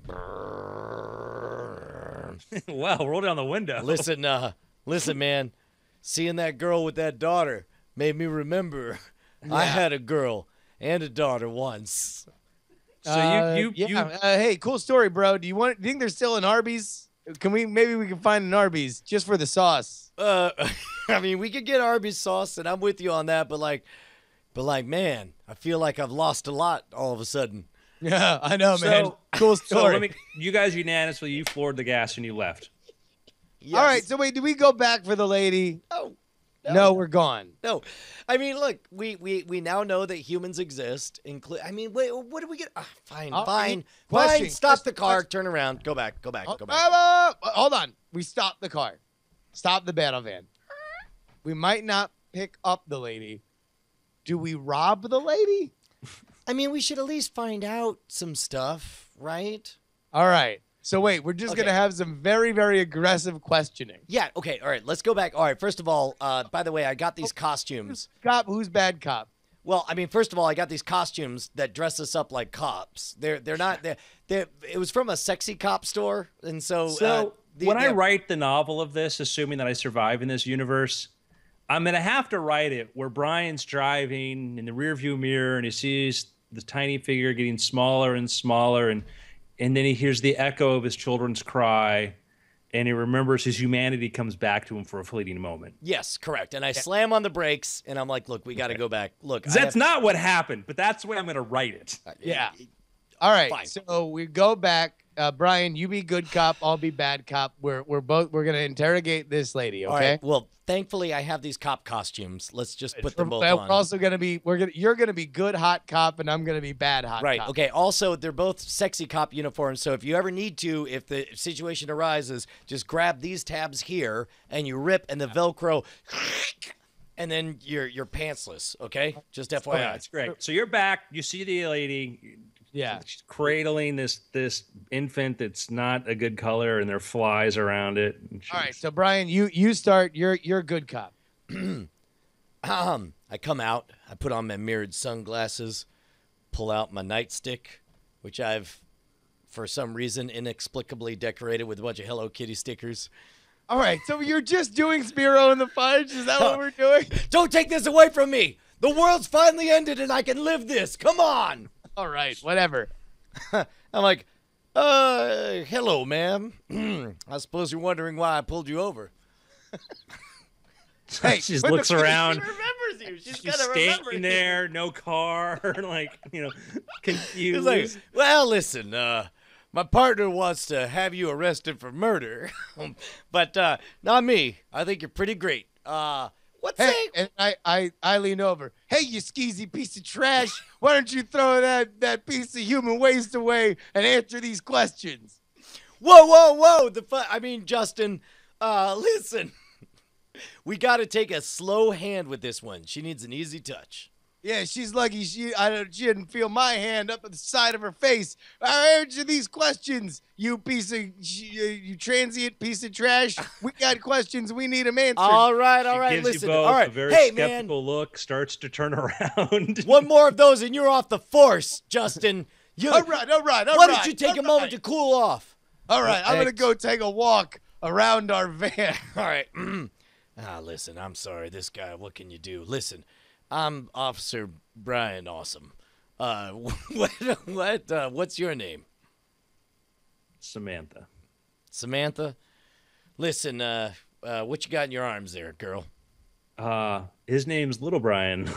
Wow, roll down the window. listen, man. Seeing that girl with that daughter made me remember I had a girl and a daughter once." So you hey, cool story, bro. Do you think they're still in Arby's? Maybe we can find an Arby's just for the sauce. I mean, we could get Arby's sauce, and I'm with you on that. But like, man, I feel like I've lost a lot all of a sudden. Yeah, I know, man. So- Cool So story. you guys unanimously, you floored the gas and you left. Yes. All right, so wait, do we go back for the lady? No, No, we're gone. no. I mean, look, we now know that humans exist. I mean, wait, what do we get? Fine, All fine, right. Question, fine. Stop the question, car. question. Turn around. Go back. Go back. Go back. Hold on. We stopped the car. Stop the battle van. We might not pick up the lady. Do we rob the lady? I mean, we should at least find out some stuff, right? All right. So wait, we're just Okay. gonna have some very, very aggressive questioning. Yeah. Okay. All right. Let's go back. All right. First of all, by the way, I got these costumes. Cop, who's bad cop? Well, I mean, first of all, I got these costumes that dress us up like cops. They're not. It was from a sexy cop store, and so. When I write the novel of this, assuming that I survive in this universe, I'm going to have to write it where Brian's driving in the rearview mirror and he sees the tiny figure getting smaller and smaller, and then he hears the echo of his children's cry, and he remembers his humanity comes back to him for a fleeting moment. Yes, correct. And I slam on the brakes, and I'm like, "Look, we got to go back. Look, 'Cause that's not what happened, but that's the way I'm going to write it. Yeah. All right. Fine. So we go back. Brian, you be good cop, I'll be bad cop. We're gonna interrogate this lady. Okay. All right. Well, thankfully I have these cop costumes. Let's just put them both We're on. also gonna be you're gonna be good hot cop, and I'm gonna be bad hot Right. cop. Okay. Also, they're both sexy cop uniforms. So if you ever need to, if the situation arises, just grab these tabs here and you rip, and the Velcro, and then you're pantsless. Okay. Just FYI. That's great. So you're back. You see the lady. Yeah. She's cradling this infant that's not a good color, and there are flies around it. All right. So Brian, you start. You're a good cop. I come out. I put on my mirrored sunglasses, pull out my nightstick, which I've, for some reason, inexplicably decorated with a bunch of Hello Kitty stickers. All right. So you're just doing Spiro and the Fudge? Is that what we're doing? Don't take this away from me. The world's finally ended, and I can live this. Come on. All right. Whatever. I'm like, hello, ma'am. I suppose you're wondering why I pulled you over. Hey, she just but looks around. She remembers you. She's She's gotta remember standing you. there, no car, like, confused. It's like, well, listen, my partner wants to have you arrested for murder, but not me. I think you're pretty great. What's Hey, that? and I lean over. Hey, you skeezy piece of trash! Why don't you throw that piece of human waste away and answer these questions? Whoa! Justin, listen. We got to take a slow hand with this one. She needs an easy touch. Yeah, she's lucky she didn't feel my hand up at the side of her face. I answer these questions, you transient piece of trash. We got questions. We need them answered. All right. Gives Listen. you both All right. a very Hey, man. skeptical look, starts to turn around. One more of those and you're off the force, Justin. All right. Why don't you take a moment to cool off? All right, I'm gonna go take a walk around our van. All right. Listen, I'm sorry. This guy, what can you do? Listen, I'm Officer Brian Awesome. What's your name? Samantha. Samantha? Listen, what you got in your arms there, girl? His name's Little Brian.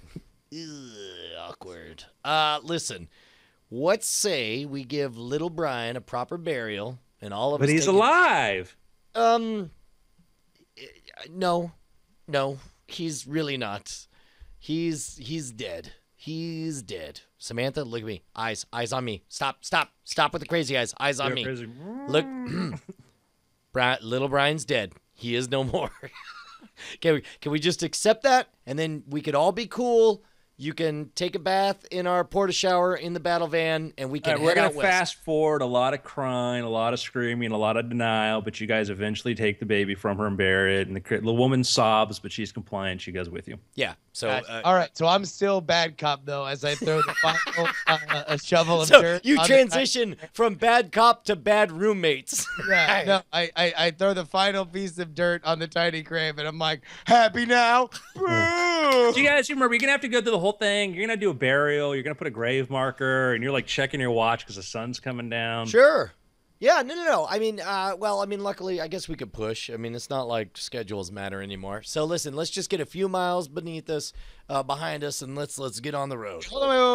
Awkward. Listen, what say we give little Brian a proper burial and all of us But he's take it- alive. No, he's really not. He's dead. He's dead. Samantha, look at me. Eyes on me. Stop with the crazy eyes. Eyes on me. Crazy. Look, little Brian's dead. He is no more. Can we just accept that, and then we could all be cool? You can take a bath in our porta shower in the battle van, and we can We're head gonna out west. fast forward a lot of crying, a lot of screaming, a lot of denial. But you guys eventually take the baby from her and bury it. And the woman sobs, but she's compliant. She goes with you. Yeah. So All right, so I'm still bad cop though, as I throw the final a shovel of so dirt. you on the- transition from bad cop to bad roommates. Yeah, no, I throw the final piece of dirt on the tiny grave, and I'm like, happy now. Boo! So you guys, you remember, you're gonna have to go through the whole thing. You're gonna do a burial. You're gonna put a grave marker, and you're like checking your watch because the sun's coming down. Sure. Yeah, no. I mean, luckily, I guess we could push. I mean, it's not like schedules matter anymore. So listen, let's just get a few miles beneath us, behind us, and let's get on the road.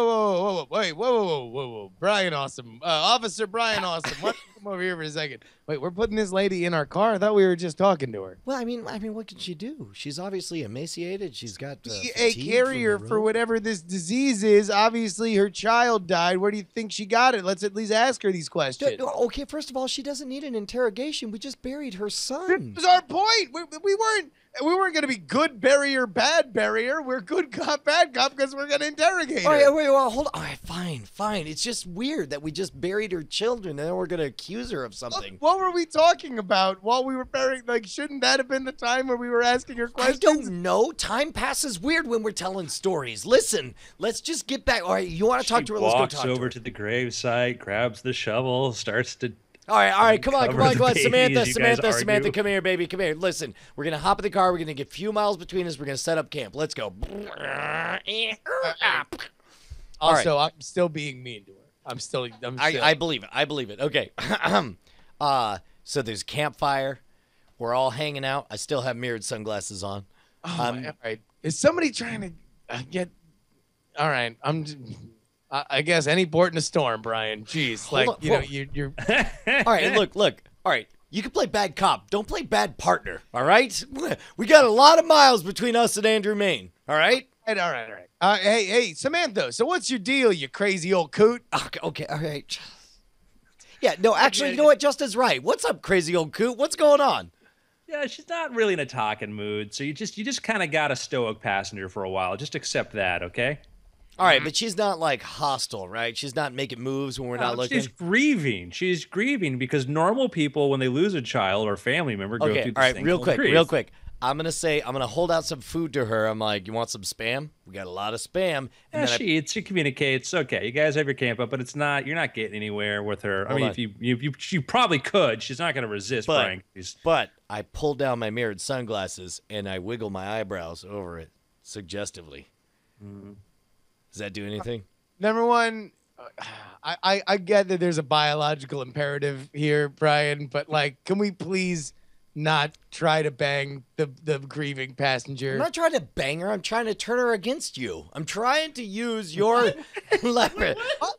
Whoa. Brian Awesome. Officer Brian Awesome. Why don't you come over here for a second? Wait, we're putting this lady in our car? I thought we were just talking to her. Well, I mean, what can she do? She's obviously emaciated. She's got A fatigue carrier from the for road. whatever this disease is. Obviously, her child died. Where do you think she got it? Let's at least ask her these questions. Okay, first of all, she doesn't need an interrogation. We just buried her son. This is our point. We weren't going to be good barrier, bad barrier. We're good cop, bad cop because we're going to interrogate All her. right, wait, well, hold on. All right, fine. It's just weird that we just buried her children and then we're going to accuse her of something. What were we talking about while we were burying? Like, shouldn't that have been the time where we were asking her I questions? don't know. Time passes weird when we're telling stories. Listen, let's just get back. All right, you want to talk to her? Let's go Walks talk to over her. to the gravesite, grabs the shovel, starts to. All right. Come on. Cover the baby Samantha, as you guys Samantha, argue. come here, baby. Come here. Listen, we're going to hop in the car. We're going to get a few miles between us. We're going to set up camp. Let's go. All right. Also, I'm still being mean to her. I'm still. I believe it. Okay. So there's a campfire. We're all hanging out. I still have mirrored sunglasses on. all right. Is somebody trying to get? All right. I guess any port in a storm, Brian. Jeez, Hold on, whoa. you're. All right, look. All right, you can play bad cop. Don't play bad partner. All right. We got a lot of miles between us and Andrew Main. All right. All right. Hey, Samantha. So what's your deal, you crazy old coot? Okay. All right. Yeah. No, actually, you know what? Justin's right. What's up, crazy old coot? What's going on? Yeah, she's not really in a talking mood, so you just kind of got a stoic passenger for a while. Just accept that, okay? All right, but she's not like hostile, right? She's not making moves when we're not looking. She's grieving. She's grieving because normal people, when they lose a child or family member, go through this all right, thing real called quick. grief. I'm gonna hold out some food to her. I'm like, you want some Spam? We got a lot of Spam. Yeah, she eats, she communicates. Okay, you guys have your camp up, but it's not. You're not getting anywhere with her. I mean, if you probably could. She's not going to resist, Brian. But I pull down my mirrored sunglasses and I wiggle my eyebrows over it suggestively. Does that do anything? Number one, I get that there's a biological imperative here, Brian, but like, can we please not try to bang the grieving passenger? I'm not trying to bang her. I'm trying to turn her against you. I'm trying to use your leverage.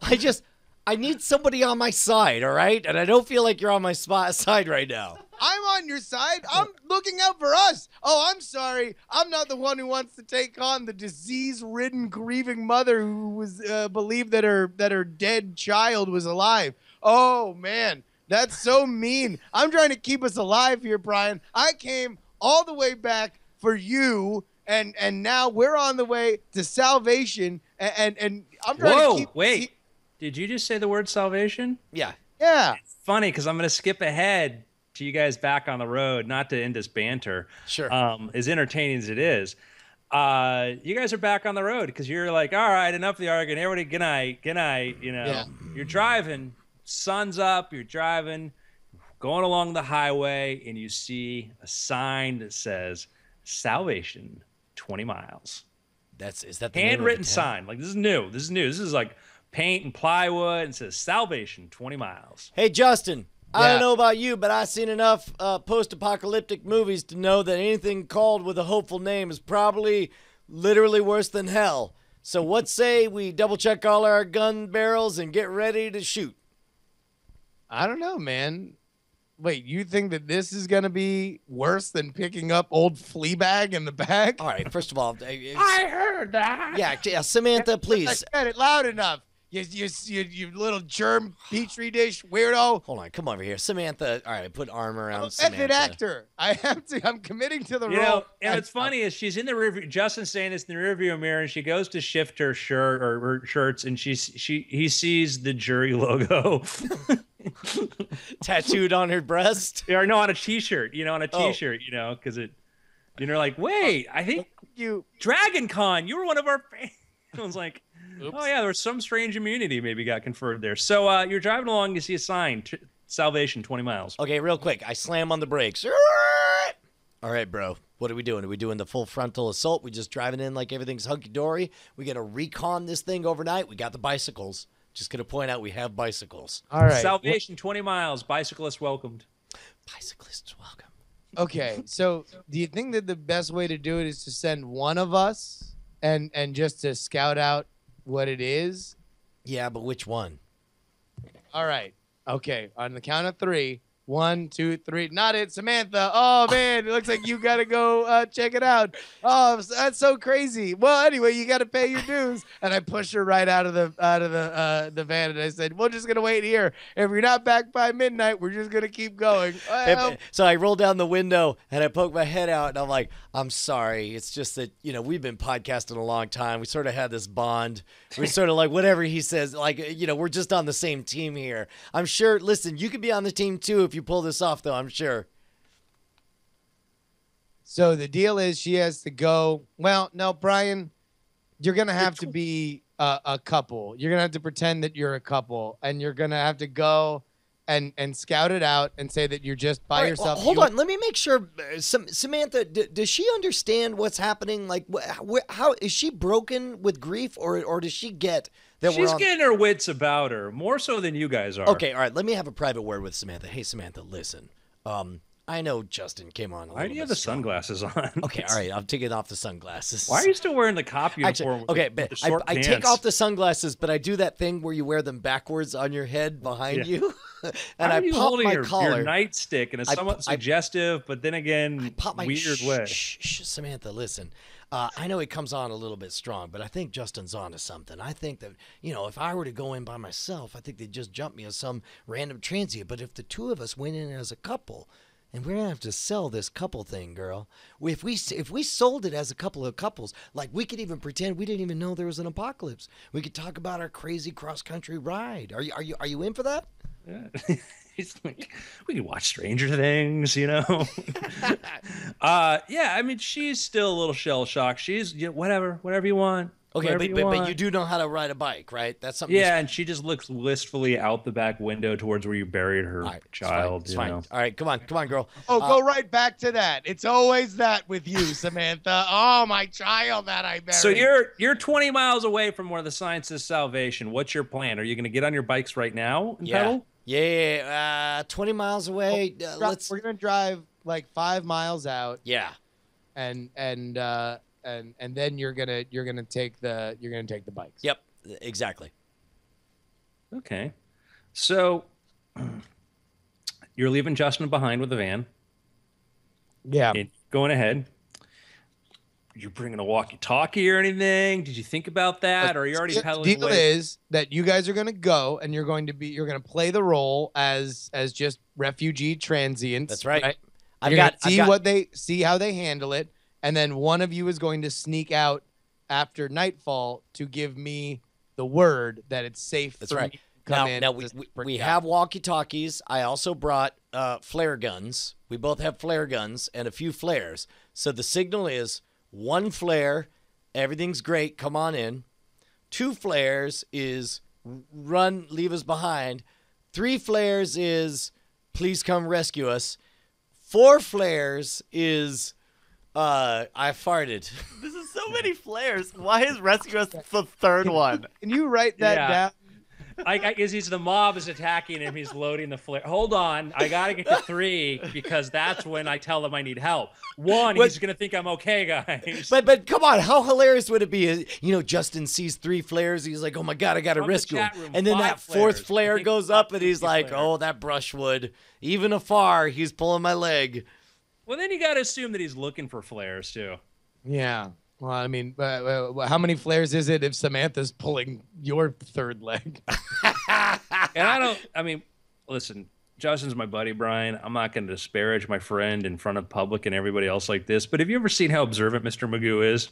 I need somebody on my side, all right? And I don't feel like you're on my side right now. I'm on your side. I'm looking out for us. Oh, I'm sorry. I'm not the one who wants to take on the disease-ridden, grieving mother who was believed that her dead child was alive. Oh man, that's so mean. I'm trying to keep us alive here, Brian. I came all the way back for you, and now we're on the way to salvation. And I'm trying to keep. Wait. Did you just say the word salvation? Yeah. Yeah. It's funny because I'm going to skip ahead to you guys back on the road, not to end this banter. Sure. As entertaining as it is. You guys are back on the road because you're like, all right, enough of the arguing. Everybody, good night. You know, You're driving, sun's up, you're driving, going along the highway, and you see a sign that says salvation 20 miles. Is that the handwritten sign? Like, this is new. This is like paint and plywood, and says salvation 20 miles. Hey, Justin, I don't know about you, but I've seen enough post-apocalyptic movies to know that anything called with a hopeful name is probably literally worse than hell. So what say we double-check all our gun barrels and get ready to shoot? I don't know, man. Wait, you think that this is going to be worse than picking up old Fleabag in the back? All right, first of all, I heard that. Yeah, Samantha, please. I said it loud enough. You little germ petri dish weirdo. Hold on, come over here, Samantha. All right, put arm around I'm an Samantha. method actor. I'm committing to the role. Know, and what's funny is she's in the rearview. Justin's saying this in the rearview mirror, and she goes to shift her shirt or her shirts, and he sees the jury logo tattooed on her breast. Or no, on a T-shirt. On a T-shirt. Because it. Like, wait, I think Dragon Con. You were one of our fans. I was like. Oops. Oh, yeah, there was some strange immunity maybe got conferred there. So you're driving along, you see a sign, salvation 20 miles. Okay, real quick. I slam on the brakes. All right, bro. What are we doing? Are we doing the full frontal assault? We just driving in like everything's hunky-dory? We got to recon this thing overnight? We got the bicycles. Just going to point out we have bicycles. All right. Salvation 20 miles. Bicyclists welcomed. Bicyclists welcome. Okay, so do you think that the best way to do it is to send one of us and just to scout out what it is? Yeah, but which one? All right. Okay. On the count of 3. 1, 2, 3. Not it, Samantha. Oh man, it looks like you gotta go check it out. Oh, that's so crazy. Well, anyway, you gotta pay your dues. And I pushed her right out of the van, and I said, "We're just gonna wait here. If you're not back by midnight, we're just gonna keep going." So I roll down the window and I poke my head out, and I'm like, "I'm sorry. It's just that we've been podcasting a long time. We sort of had this bond. We're sort of like whatever he says. Like we're just on the same team here. I'm sure. Listen, you could be on the team too if you pull this off, though. I'm sure." So the deal is she has to go. Well, no, Brian, you're going to have to be a couple. You're going to have to pretend that you're a couple, and you're going to have to go and scout it out and say that you're just by yourself. Well, hold on. Let me make sure. Samantha, does she understand what's happening? Like, how is she broken with grief, or does she get that She's getting her wits about her, more so than you guys are. Okay, all right. Let me have a private word with Samantha. Hey, Samantha, listen. I know Justin came on. Why do you have the sunglasses on? Okay, all right. I'm taking off the sunglasses. Why are you still wearing the cop uniform? Actually, okay, but I take off the sunglasses, but I do that thing where you wear them backwards on your head behind you, and I pop my collar. Your nightstick in a somewhat suggestive, but then again, weird way. Samantha, listen. I know he comes on a little bit strong, but I think Justin's on to something. I think that, if I were to go in by myself, I think they'd just jump me as some random transient. But if the two of us went in as a couple, and we're going to have to sell this couple thing, girl. If we sold it as a couple of couples, like we could even pretend we didn't even know there was an apocalypse. We could talk about our crazy cross-country ride. Are you in for that? Yeah. He's like, we could watch Stranger Things, Yeah, I mean, she's still a little shell-shocked. She's, whatever you want. Okay, but you do know how to ride a bike, right? That's something. Yeah, and she just looks wistfully out the back window towards where you buried her child. It's fine. All right, come on, girl. Oh, go right back to that. It's always that with you, Samantha. Oh, my child that I buried. So you're 20 miles away from where the sign says salvation. What's your plan? Are you going to get on your bikes right now and pedal? Yeah, 20 miles away. We're gonna drive like 5 miles out. Yeah, and then you're gonna take the bikes. Yep, exactly. Okay, so you're leaving Justin behind with the van. Yeah, going ahead. You're bringing a walkie-talkie or anything? Did you think about that, or are you already pedaling away? The deal away? is that you guys are going to go, and you're going to play the role as just refugee transients. That's right. See how they handle it, and then one of you is going to sneak out after nightfall to give me the word that it's safe. That's right. Now we have walkie-talkies. I also brought flare guns. We both have flare guns and a few flares. So the signal is 1 flare, everything's great, come on in. 2 flares is run, leave us behind. 3 flares is please come rescue us. 4 flares is I farted. This is so many flares. Why is rescue us the 3rd one? Can you write that down? I guess the mob is attacking him. He's loading the flare. Hold on. I got to get to 3 because that's when I tell them I need help. 1, he's going to think I'm okay, guys. But come on. How hilarious would it be? Justin sees 3 flares. He's like, oh, my God, I got to rescue him. And then that 4th flare goes up and he's like, oh, that brushwood. Even afar, he's pulling my leg. Well, then you got to assume that he's looking for flares, too. Yeah. Well, I mean, how many flares is it if Samantha's pulling your 3rd leg? And listen, Justin's my buddy, Brian. I'm not going to disparage my friend in front of public and everybody else like this. But have you ever seen how observant Mr. Magoo is?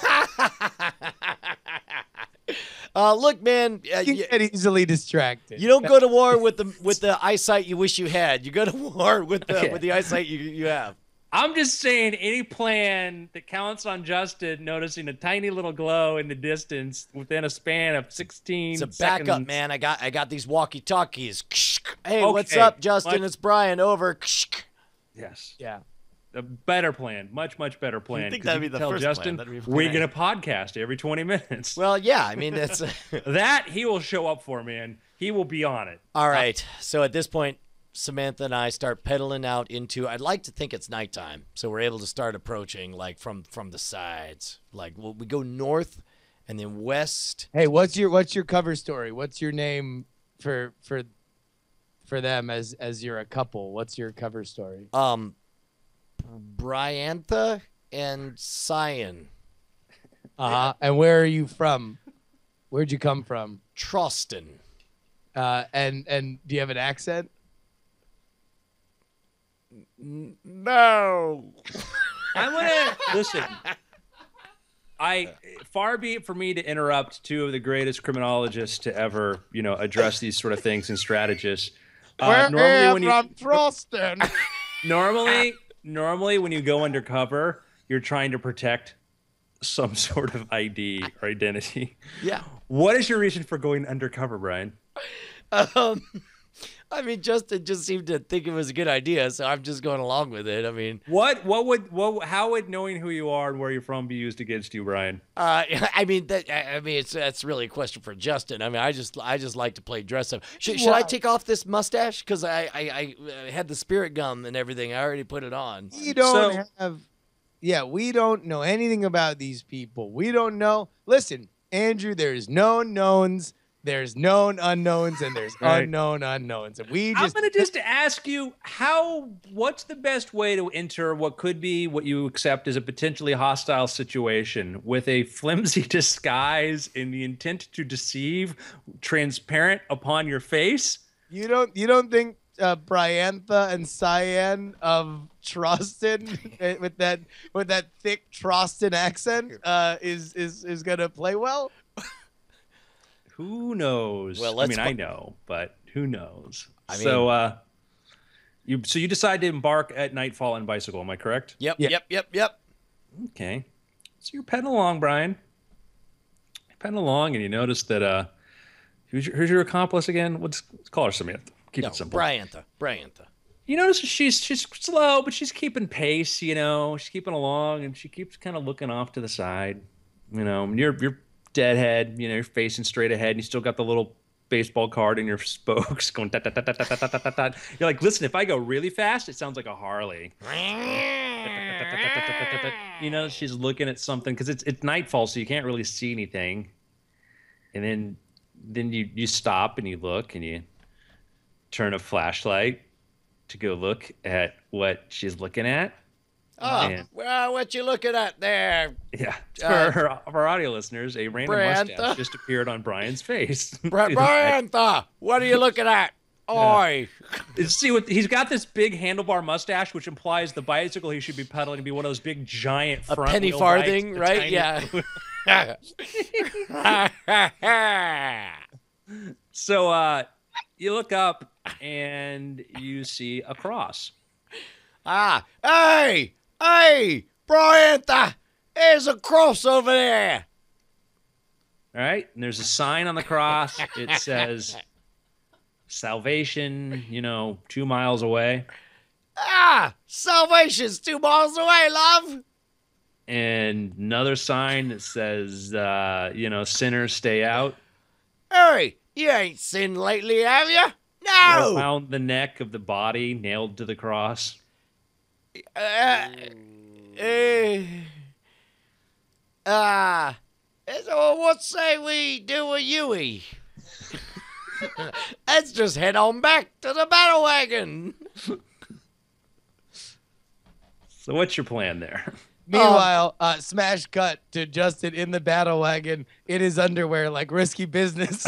Look, man, you get easily distracted. You don't go to war with the eyesight you wish you had. You go to war with the eyesight you have. I'm just saying any plan that counts on Justin noticing a tiny little glow in the distance within a span of 16 seconds. It's a backup, man. I got these walkie-talkies. Hey, okay. What's up, Justin? It's Brian. Over. Yes. Yeah. A better plan. Much, much better plan. I think that'd be the first Justin, plan. we're going to podcast every 20 minutes. Well, yeah. I mean, that's... that he will show up for, man. He will be on it. All right. So at this point, Samantha and I start pedaling out into, I'd like to think it's nighttime, so we're able to start approaching like from the sides. Like we go north and then west. Hey, what's your cover story? What's your name for them as you're a couple? What's your cover story? Bryantha and Cyan. Uh-huh. And where are you from? Where'd you come from? Charleston. And do you have an accent? No. I want to listen. Far be it for me to interrupt 2 of the greatest criminologists to ever, address these sort of things and strategists. Normally from Charleston. Normally when you go undercover, you're trying to protect some sort of ID or identity. Yeah. What is your reason for going undercover, Brian? I mean, Justin just seemed to think it was a good idea, so I'm just going along with it. I mean, how would knowing who you are and where you're from be used against you, Brian? that's really a question for Justin. I mean, I just like to play dress up. Should I take off this mustache because I had the spirit gum and everything? I already put it on. We don't know anything about these people. We don't know. Listen, Andrew, there's known knowns. There's known unknowns and there's unknown unknowns. And I'm going to just ask you what's the best way to enter what could be what you accept as a potentially hostile situation with a flimsy disguise in the intent to deceive transparent upon your face? You don't think Bryantha and Cyan of Troston with that thick Troston accent is going to play well? Who knows? Well, I know, but who knows? So you decide to embark at nightfall on bicycle. Am I correct? Yep. Okay. So you're peddaling along, Brian. You're peddaling along, and you notice that who's your accomplice again? Let's call her Samantha. Keep it simple. Bryantha. You notice she's slow, but she's keeping pace. You know, she's keeping along, and she keeps kind of looking off to the side. You know, and you're deadhead, you know, you're facing straight ahead, and you still got the little baseball card in your spokes going da, da, da, da, da, da, da, da. You're like, listen, if I go really fast, it sounds like a Harley. You know, she's looking at something because it's nightfall, so you can't really see anything. And then you stop and you look and you turn a flashlight to go look at what she's looking at. Oh, well, what you looking at there? Yeah, for our audio listeners, a random mustache just appeared on Brian's face. Bryantha, what are you looking at? Oi! See what he's got, this big handlebar mustache, which implies the bicycle he should be pedaling to be one of those big giant front penny wheel farthing, bikes, right? Yeah. So you look up and you see a cross. Hey, Bryantha, there's a cross over there. All right, and there's a sign on the cross. It says salvation, 2 miles away. Salvation's 2 miles away, love. And another sign that says, sinners stay out. Hey, you ain't sinned lately, have you? No. Around the neck of the body, nailed to the cross. So what say we do a Yui? Let's just head on back to the battle wagon. So what's your plan there? Meanwhile, smash cut to Justin in the battle wagon in his underwear, like risky business.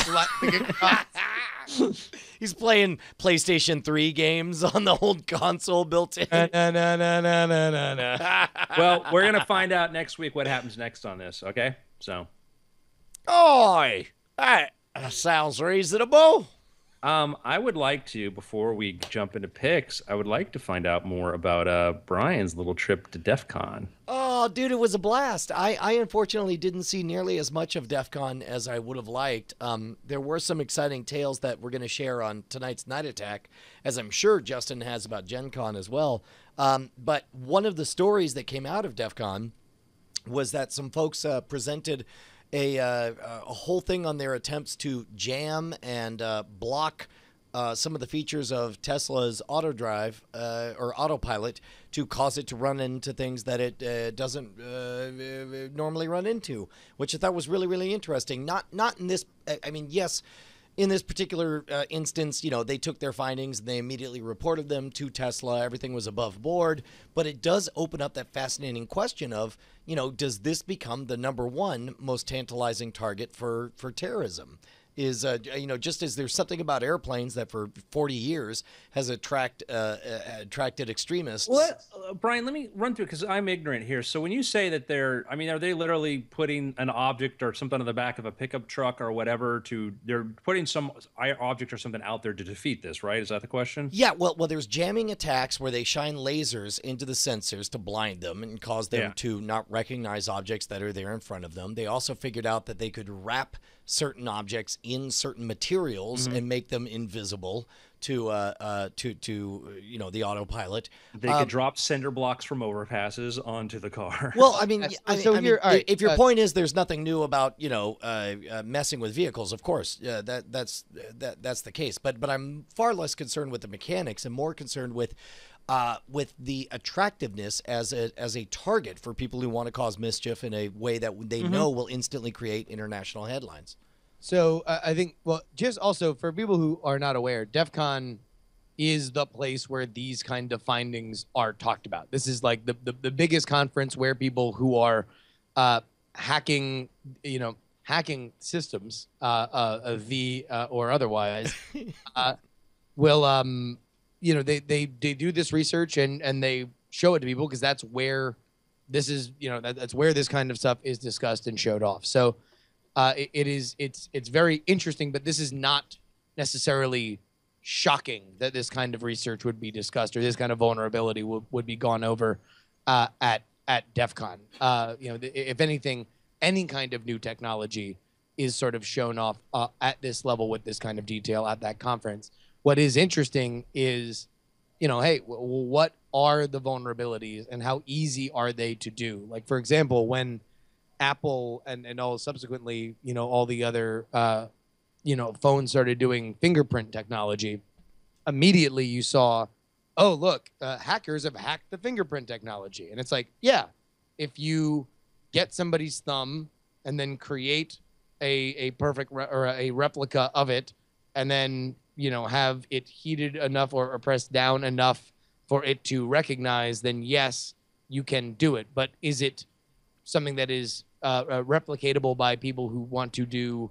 He's playing PlayStation 3 games on the old console built in. No. Well, we're going to find out next week what happens next on this, okay? So. Oi! That sounds reasonable. I would like to, before we jump into picks, I would like to find out more about Brian's little trip to DEF CON. Oh, dude, it was a blast. I unfortunately didn't see nearly as much of DEF CON as I would have liked. There were some exciting tales that we're going to share on tonight's Night Attack, as I'm sure Justin has about Gen Con as well. But one of the stories that came out of DEF CON was that some folks presented a whole thing on their attempts to jam and block some of the features of Tesla's AutoDrive or autopilot to cause it to run into things that it doesn't normally run into, which I thought was really, really interesting. Not in this, I mean, yes, in this particular instance, they took their findings and they immediately reported them to Tesla. Everything was above board, but it does open up that fascinating question of, does this become the number one most tantalizing target for terrorism? Is, just as there's something about airplanes that for 40 years has attracted extremists. Well, Brian, let me run through it because I'm ignorant here. So when you say that are they literally putting an object or something on the back of a pickup truck or whatever they're putting some object or something out there to defeat this, right? Is that the question? Yeah, well, there's jamming attacks where they shine lasers into the sensors to blind them and cause them to not recognize objects that are there in front of them. They also figured out that they could wrap certain objects in certain materials and make them invisible to the autopilot. They could drop cinder blocks from overpasses onto the car. Well, I mean, if your right, point is there's nothing new about messing with vehicles, of course, that's the case. But I'm far less concerned with the mechanics and more concerned with the attractiveness as a target for people who want to cause mischief in a way that they know will instantly create international headlines. So I think, well, just also for people who are not aware, DEF CON is the place where these kind of findings are talked about. This is like the biggest conference where people who are hacking systems, or otherwise, will they do this research and they show it to people because that's where this is, that's where this kind of stuff is discussed and showed off. So it's very interesting, but this is not necessarily shocking that this kind of research would be discussed or this kind of vulnerability would be gone over at DEF CON. If anything, any kind of new technology is sort of shown off at this level with this kind of detail at that conference. What is interesting is, hey, what are the vulnerabilities and how easy are they to do? Like, for example, when Apple and all subsequently, all the other, phones started doing fingerprint technology, immediately you saw, oh, look, hackers have hacked the fingerprint technology. And it's like, yeah, if you get somebody's thumb and then create a perfect or a replica of it and then, have it heated enough or pressed down enough for it to recognize, then yes, you can do it. But is it something that is replicatable by people who want to do,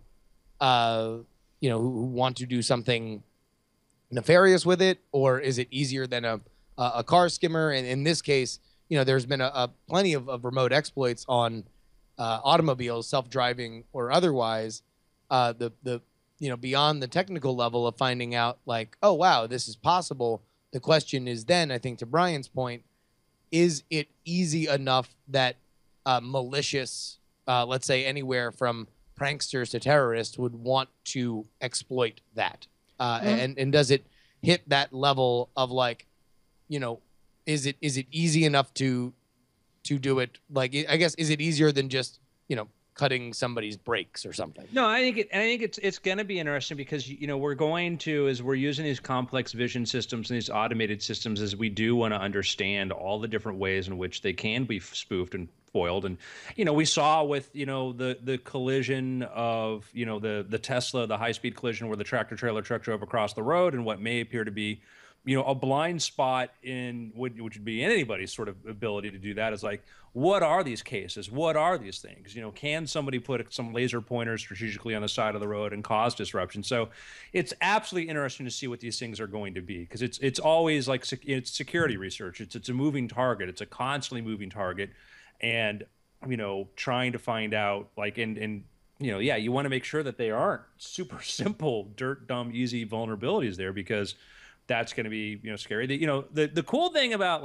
who want to do something nefarious with it, or is it easier than a car skimmer? And in this case, there's been a plenty of remote exploits on automobiles, self-driving or otherwise. Beyond the technical level of finding out, like, oh wow, this is possible. The question is then, I think, to Brian's point, is it easy enough that malicious, let's say anywhere from pranksters to terrorists, would want to exploit that? And does it hit that level of like, is it easy enough to do it? Like, I guess, is it easier than just, cutting somebody's brakes or something? No, I think it's going to be interesting because we're using these complex vision systems and these automated systems as we do want to understand all the different ways in which they can be spoofed and foiled. And we saw with the collision of the Tesla, the high-speed collision where the tractor trailer truck drove across the road and what may appear to be a blind spot which would be anybody's sort of ability to do that is like, what are these cases? What are these things? Can somebody put some laser pointers strategically on the side of the road and cause disruption? So it's absolutely interesting to see what these things are going to be, because it's always like it's security research. It's a moving target. It's a constantly moving target, and trying to find out you want to make sure that they aren't super simple, dirt dumb, easy vulnerabilities there, because that's going to be scary. The cool thing about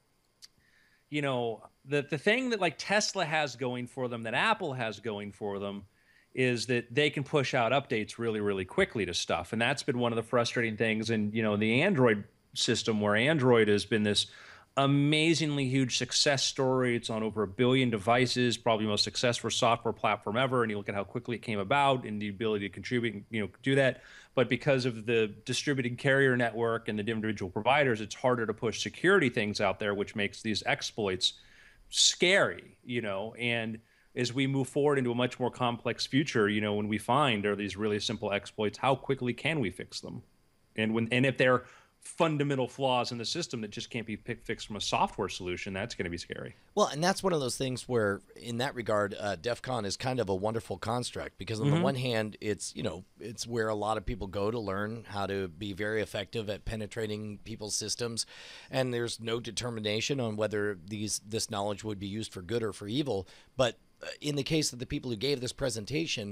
the thing that like Tesla has going for them, that Apple has going for them, is that they can push out updates really, really quickly to stuff. And that's been one of the frustrating things in the Android system, where Android has been this amazingly huge success story. It's on over 1 billion devices, probably the most successful software platform ever. And you look at how quickly it came about and the ability to contribute and do that. But because of the distributed carrier network and the individual providers, it's harder to push security things out there, which makes these exploits scary, and as we move forward into a much more complex future, when we find are these really simple exploits, how quickly can we fix them? And if they're fundamental flaws in the system that just can't be fixed from a software solution, that's going to be scary. Well, and that's one of those things where, in that regard, DEF CON is kind of a wonderful construct, because on the one hand, it's where a lot of people go to learn how to be very effective at penetrating people's systems, and there's no determination on whether this knowledge would be used for good or for evil. But in the case of the people who gave this presentation,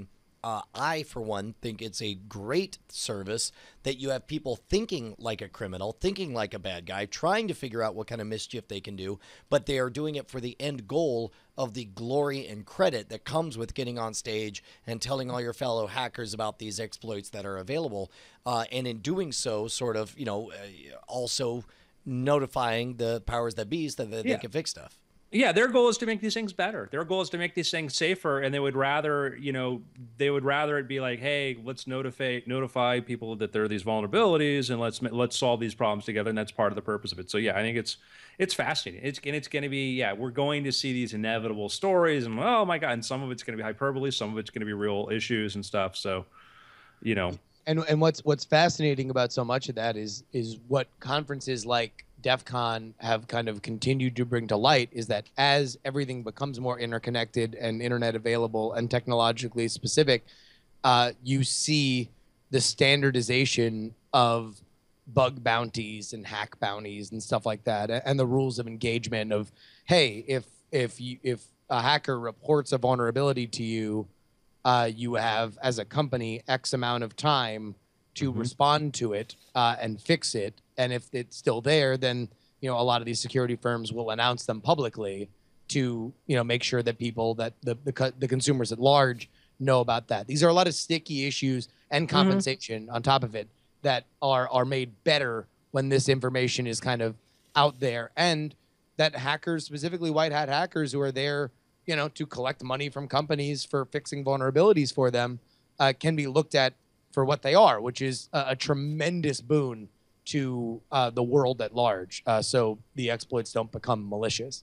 I, for one, think it's a great service that you have people thinking like a criminal, thinking like a bad guy, trying to figure out what kind of mischief they can do, but they are doing it for the end goal of the glory and credit that comes with getting on stage and telling all your fellow hackers about these exploits that are available. And in doing so, sort of, also notifying the powers that be so that they can fix stuff. Yeah, their goal is to make these things better. Their goal is to make these things safer, and they would rather it be like, hey, let's notify people that there are these vulnerabilities, and let's solve these problems together, and that's part of the purpose of it. So yeah, I think it's fascinating. It's going to be, we're going to see these inevitable stories, and oh my god, and some of it's going to be hyperbole, some of it's going to be real issues and stuff. So, And what's fascinating about so much of that is what conferences like DEF CON have kind of continued to bring to light is that as everything becomes more interconnected and internet available and technologically specific, you see the standardization of bug bounties and hack bounties and stuff like that, and the rules of engagement of, hey, if a hacker reports a vulnerability to you, you have, as a company, X amount of time to respond to it and fix it. And if it's still there, then a lot of these security firms will announce them publicly to make sure that people, that the consumers at large, know about that. These are a lot of sticky issues and compensation on top of it that are made better when this information is kind of out there, and that hackers, specifically white hat hackers who are there to collect money from companies for fixing vulnerabilities for them, can be looked at for what they are, which is a tremendous boon to the world at large, so the exploits don't become malicious.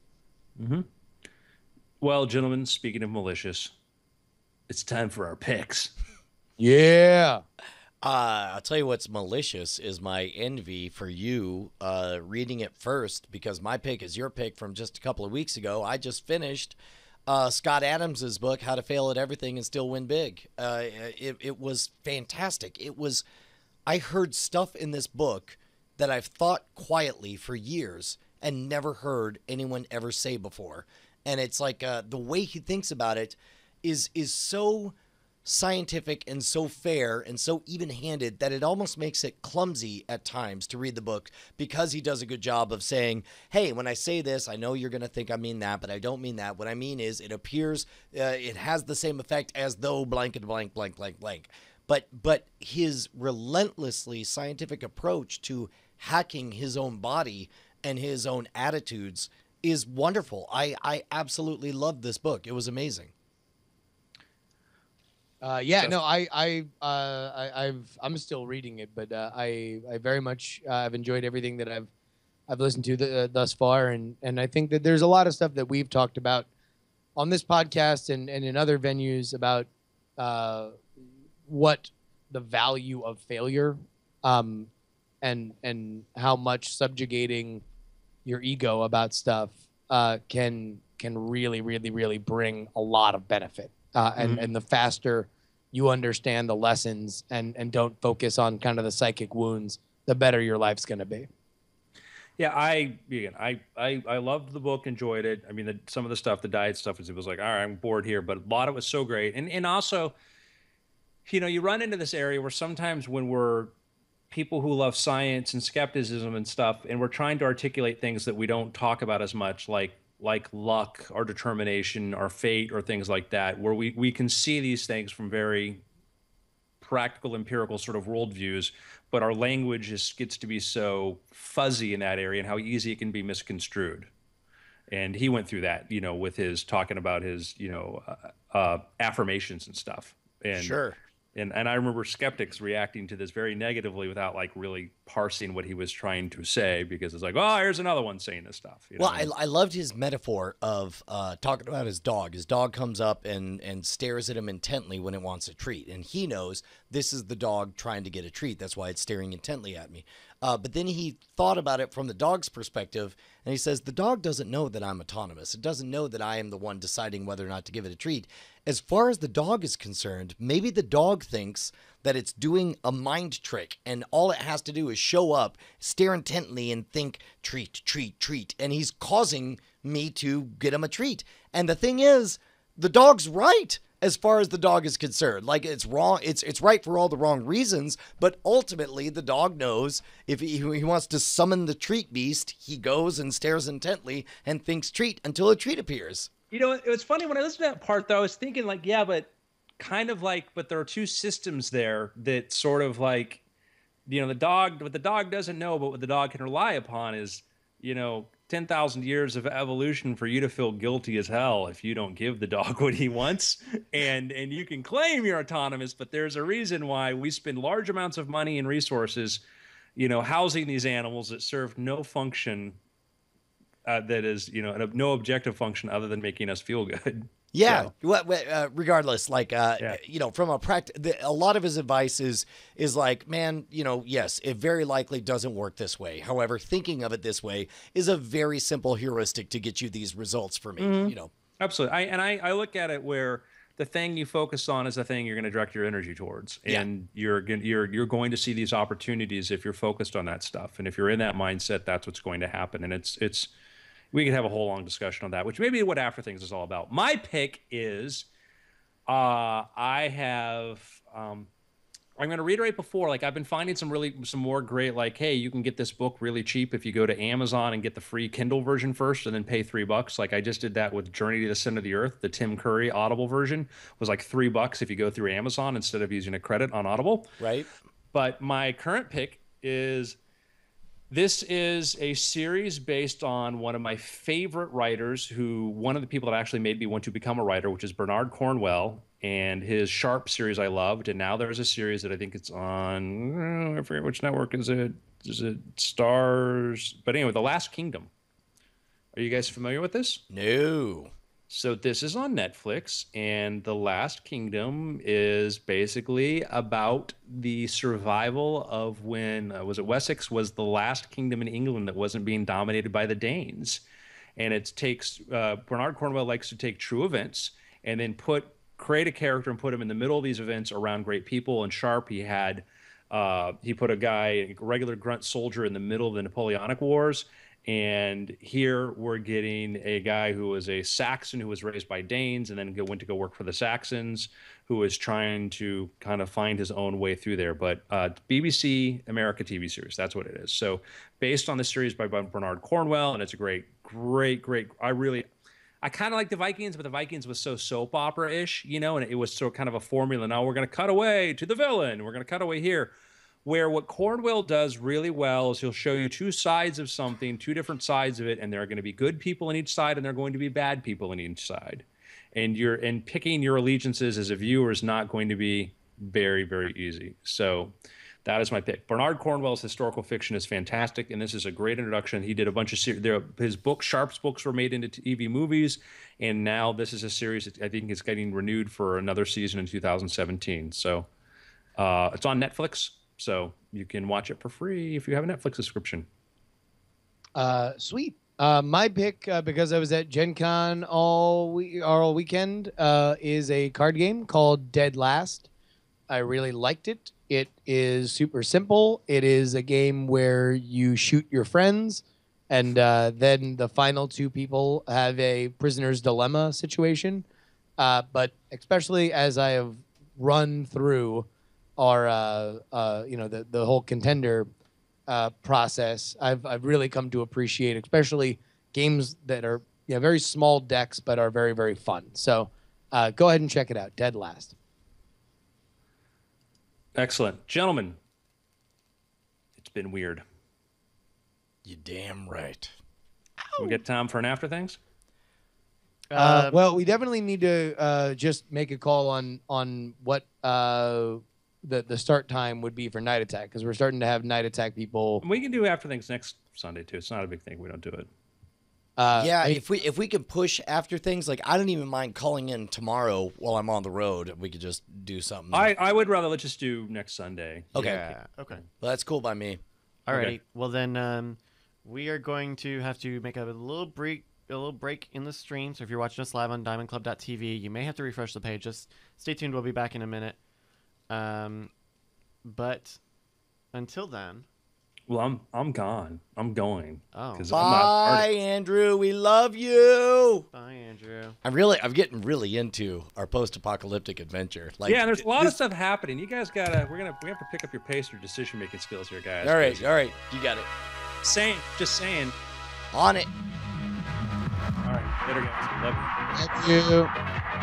Well, gentlemen, speaking of malicious, it's time for our picks. Yeah. I'll tell you what's malicious is my envy for you reading it first, because my pick is your pick from just a couple of weeks ago. I just finished Scott Adams's book, How to Fail at Everything and Still Win Big. It was fantastic. I heard stuff in this book that I've thought quietly for years and never heard anyone ever say before. And it's like the way he thinks about it is so scientific and so fair and so even-handed that it almost makes it clumsy at times to read the book, because he does a good job of saying, hey, when I say this, I know you're going to think I mean that, but I don't mean that. What I mean is it appears it has the same effect as though blank and blank, blank, blank, blank. But his relentlessly scientific approach to hacking his own body and his own attitudes is wonderful. I absolutely loved this book. It was amazing. I'm still reading it, but I very much have enjoyed everything that I've listened to thus far, and I think that there's a lot of stuff that we've talked about on this podcast and in other venues about what the value of failure, and how much subjugating your ego about stuff can really, really, really bring a lot of benefit. And the faster you understand the lessons and don't focus on kind of the psychic wounds, the better your life's going to be. Yeah, I loved the book, enjoyed it. I mean, some of the stuff, the diet stuff, it was like, all right, I'm bored here, but a lot of it was so great. And also, you run into this area where sometimes when we're people who love science and skepticism and stuff, and we're trying to articulate things that we don't talk about as much, like luck or determination or fate or things like that, where we can see these things from very practical, empirical sort of worldviews, but our language gets to be so fuzzy in that area and how easy it can be misconstrued. And he went through that, with his talking about his, affirmations and stuff. And sure. And I remember skeptics reacting to this very negatively without really parsing what he was trying to say, because it's like, oh, here's another one saying this stuff. Well, I loved his metaphor of talking about his dog. His dog comes up and stares at him intently when it wants a treat. And he knows this is the dog trying to get a treat. That's why it's staring intently at me. But then he thought about it from the dog's perspective, and he says, the dog doesn't know that I'm autonomous. It doesn't know that I am the one deciding whether or not to give it a treat. As far as the dog is concerned, maybe the dog thinks that it's doing a mind trick, and all it has to do is show up, stare intently, and think, treat, treat, treat. And he's causing me to get him a treat. And the thing is, the dog's right. as far as the dog is concerned. Like, it's wrong. It's right for all the wrong reasons, but ultimately the dog knows if he wants to summon the treat beast, he goes and stares intently and thinks treat until a treat appears. You know, it was funny when I listened to that part, though. I was thinking, like, yeah, but kind of like, but there are two systems there that sort of like, you know, what the dog doesn't know, but what the dog can rely upon is, you know, 10,000 years of evolution for you to feel guilty as hell if you don't give the dog what he wants. And you can claim you're autonomous, but there's a reason why we spend large amounts of money and resources, you know, housing these animals that serve no function, that is, you know, no objective function other than making us feel good. Yeah. So. Regardless, like, you know, from a lot of his advice is like, man, you know, yes, it very likely doesn't work this way. However, thinking of it this way is a very simple heuristic to get you these results for me, you know. Absolutely. I look at it where the thing you focus on is the thing you're going to direct your energy towards. And you're going to see these opportunities if you're focused on that stuff. And if you're in that mindset, that's what's going to happen. And it's we could have a whole long discussion on that, which maybe what After Things is all about. My pick is I'm going to reiterate before, like, I've been finding some more great, like, hey, you can get this book really cheap if you go to Amazon and get the free Kindle version first and then pay $3. Like, I just did that with Journey to the Center of the Earth. The Tim Curry Audible version was like $3 if you go through Amazon instead of using a credit on Audible. Right. But my current pick is... This is a series based on one of my favorite writers, one of the people that actually made me want to become a writer, which is Bernard Cornwell, and his Sharp series I loved. And now there's a series that I think it's on, I forget which network is it. Is it Stars? But anyway, The Last Kingdom. Are you guys familiar with this? No. So this is on Netflix, and The Last Kingdom is basically about the survival of when, was it Wessex was the last kingdom in England that wasn't being dominated by the Danes. And it takes, Bernard Cornwell likes to take true events and then create a character and put him in the middle of these events around great people. And Sharp, he put a regular grunt soldier in the middle of the Napoleonic Wars. And here we're getting a guy who was a Saxon who was raised by Danes and then went to go work for the Saxons, who is trying to kind of find his own way through there. But BBC America TV series, that's what it is. So based on the series by Bernard Cornwell, and it's a great. I kind of like the Vikings, but the Vikings was so soap opera-ish, you know, and it was so kind of a formula. Now we're going to cut away to the villain. We're going to cut away here. Where what Cornwell does really well is he'll show you two sides of something, two different sides of it, and there are going to be good people on each side, and there are going to be bad people on each side. And picking your allegiances as a viewer is not going to be very, very easy. So that is my pick. Bernard Cornwell's historical fiction is fantastic, and this is a great introduction. He did a bunch of his books, Sharp's books, were made into TV movies, and now this is a series that I think is getting renewed for another season in 2017. So it's on Netflix. So you can watch it for free if you have a Netflix subscription. Sweet. My pick, because I was at Gen Con all weekend, is a card game called Dead Last. I really liked it. It is super simple. It is a game where you shoot your friends, and then the final two people have a prisoner's dilemma situation. But especially as I have run through our the whole contender process, I've really come to appreciate, especially games that are very small decks but are very, very fun. So go ahead and check it out. Dead Last. Excellent, gentlemen. It's been weird. You damn right. We get time for an After Things. Well, we definitely need to just make a call on what the start time would be for Night Attack, because we're starting to have Night Attack people. We can do After Things next Sunday too. It's not a big thing. We don't do it. If we can push After Things, like, I don't even mind calling in tomorrow while I'm on the road. We could just do something. I would rather let's just do next Sunday. Okay. Yeah, okay. Well, that's cool by me. All right. Okay. Well, then we are going to have to make a little break in the stream. So if you're watching us live on diamondclub.tv, you may have to refresh the page. Just stay tuned. We'll be back in a minute. But until then, Well, I'm gone. I'm going. Oh. 'Cause I'm not Bye, Andrew. We love you. Bye, Andrew. I'm getting really into our post-apocalyptic adventure. Like, yeah, and there's a lot of stuff happening. You guys we have to pick up your pace or decision making skills here, guys. All right, you got it. Just saying. On it. All right, later, guys. Love you. Thank you.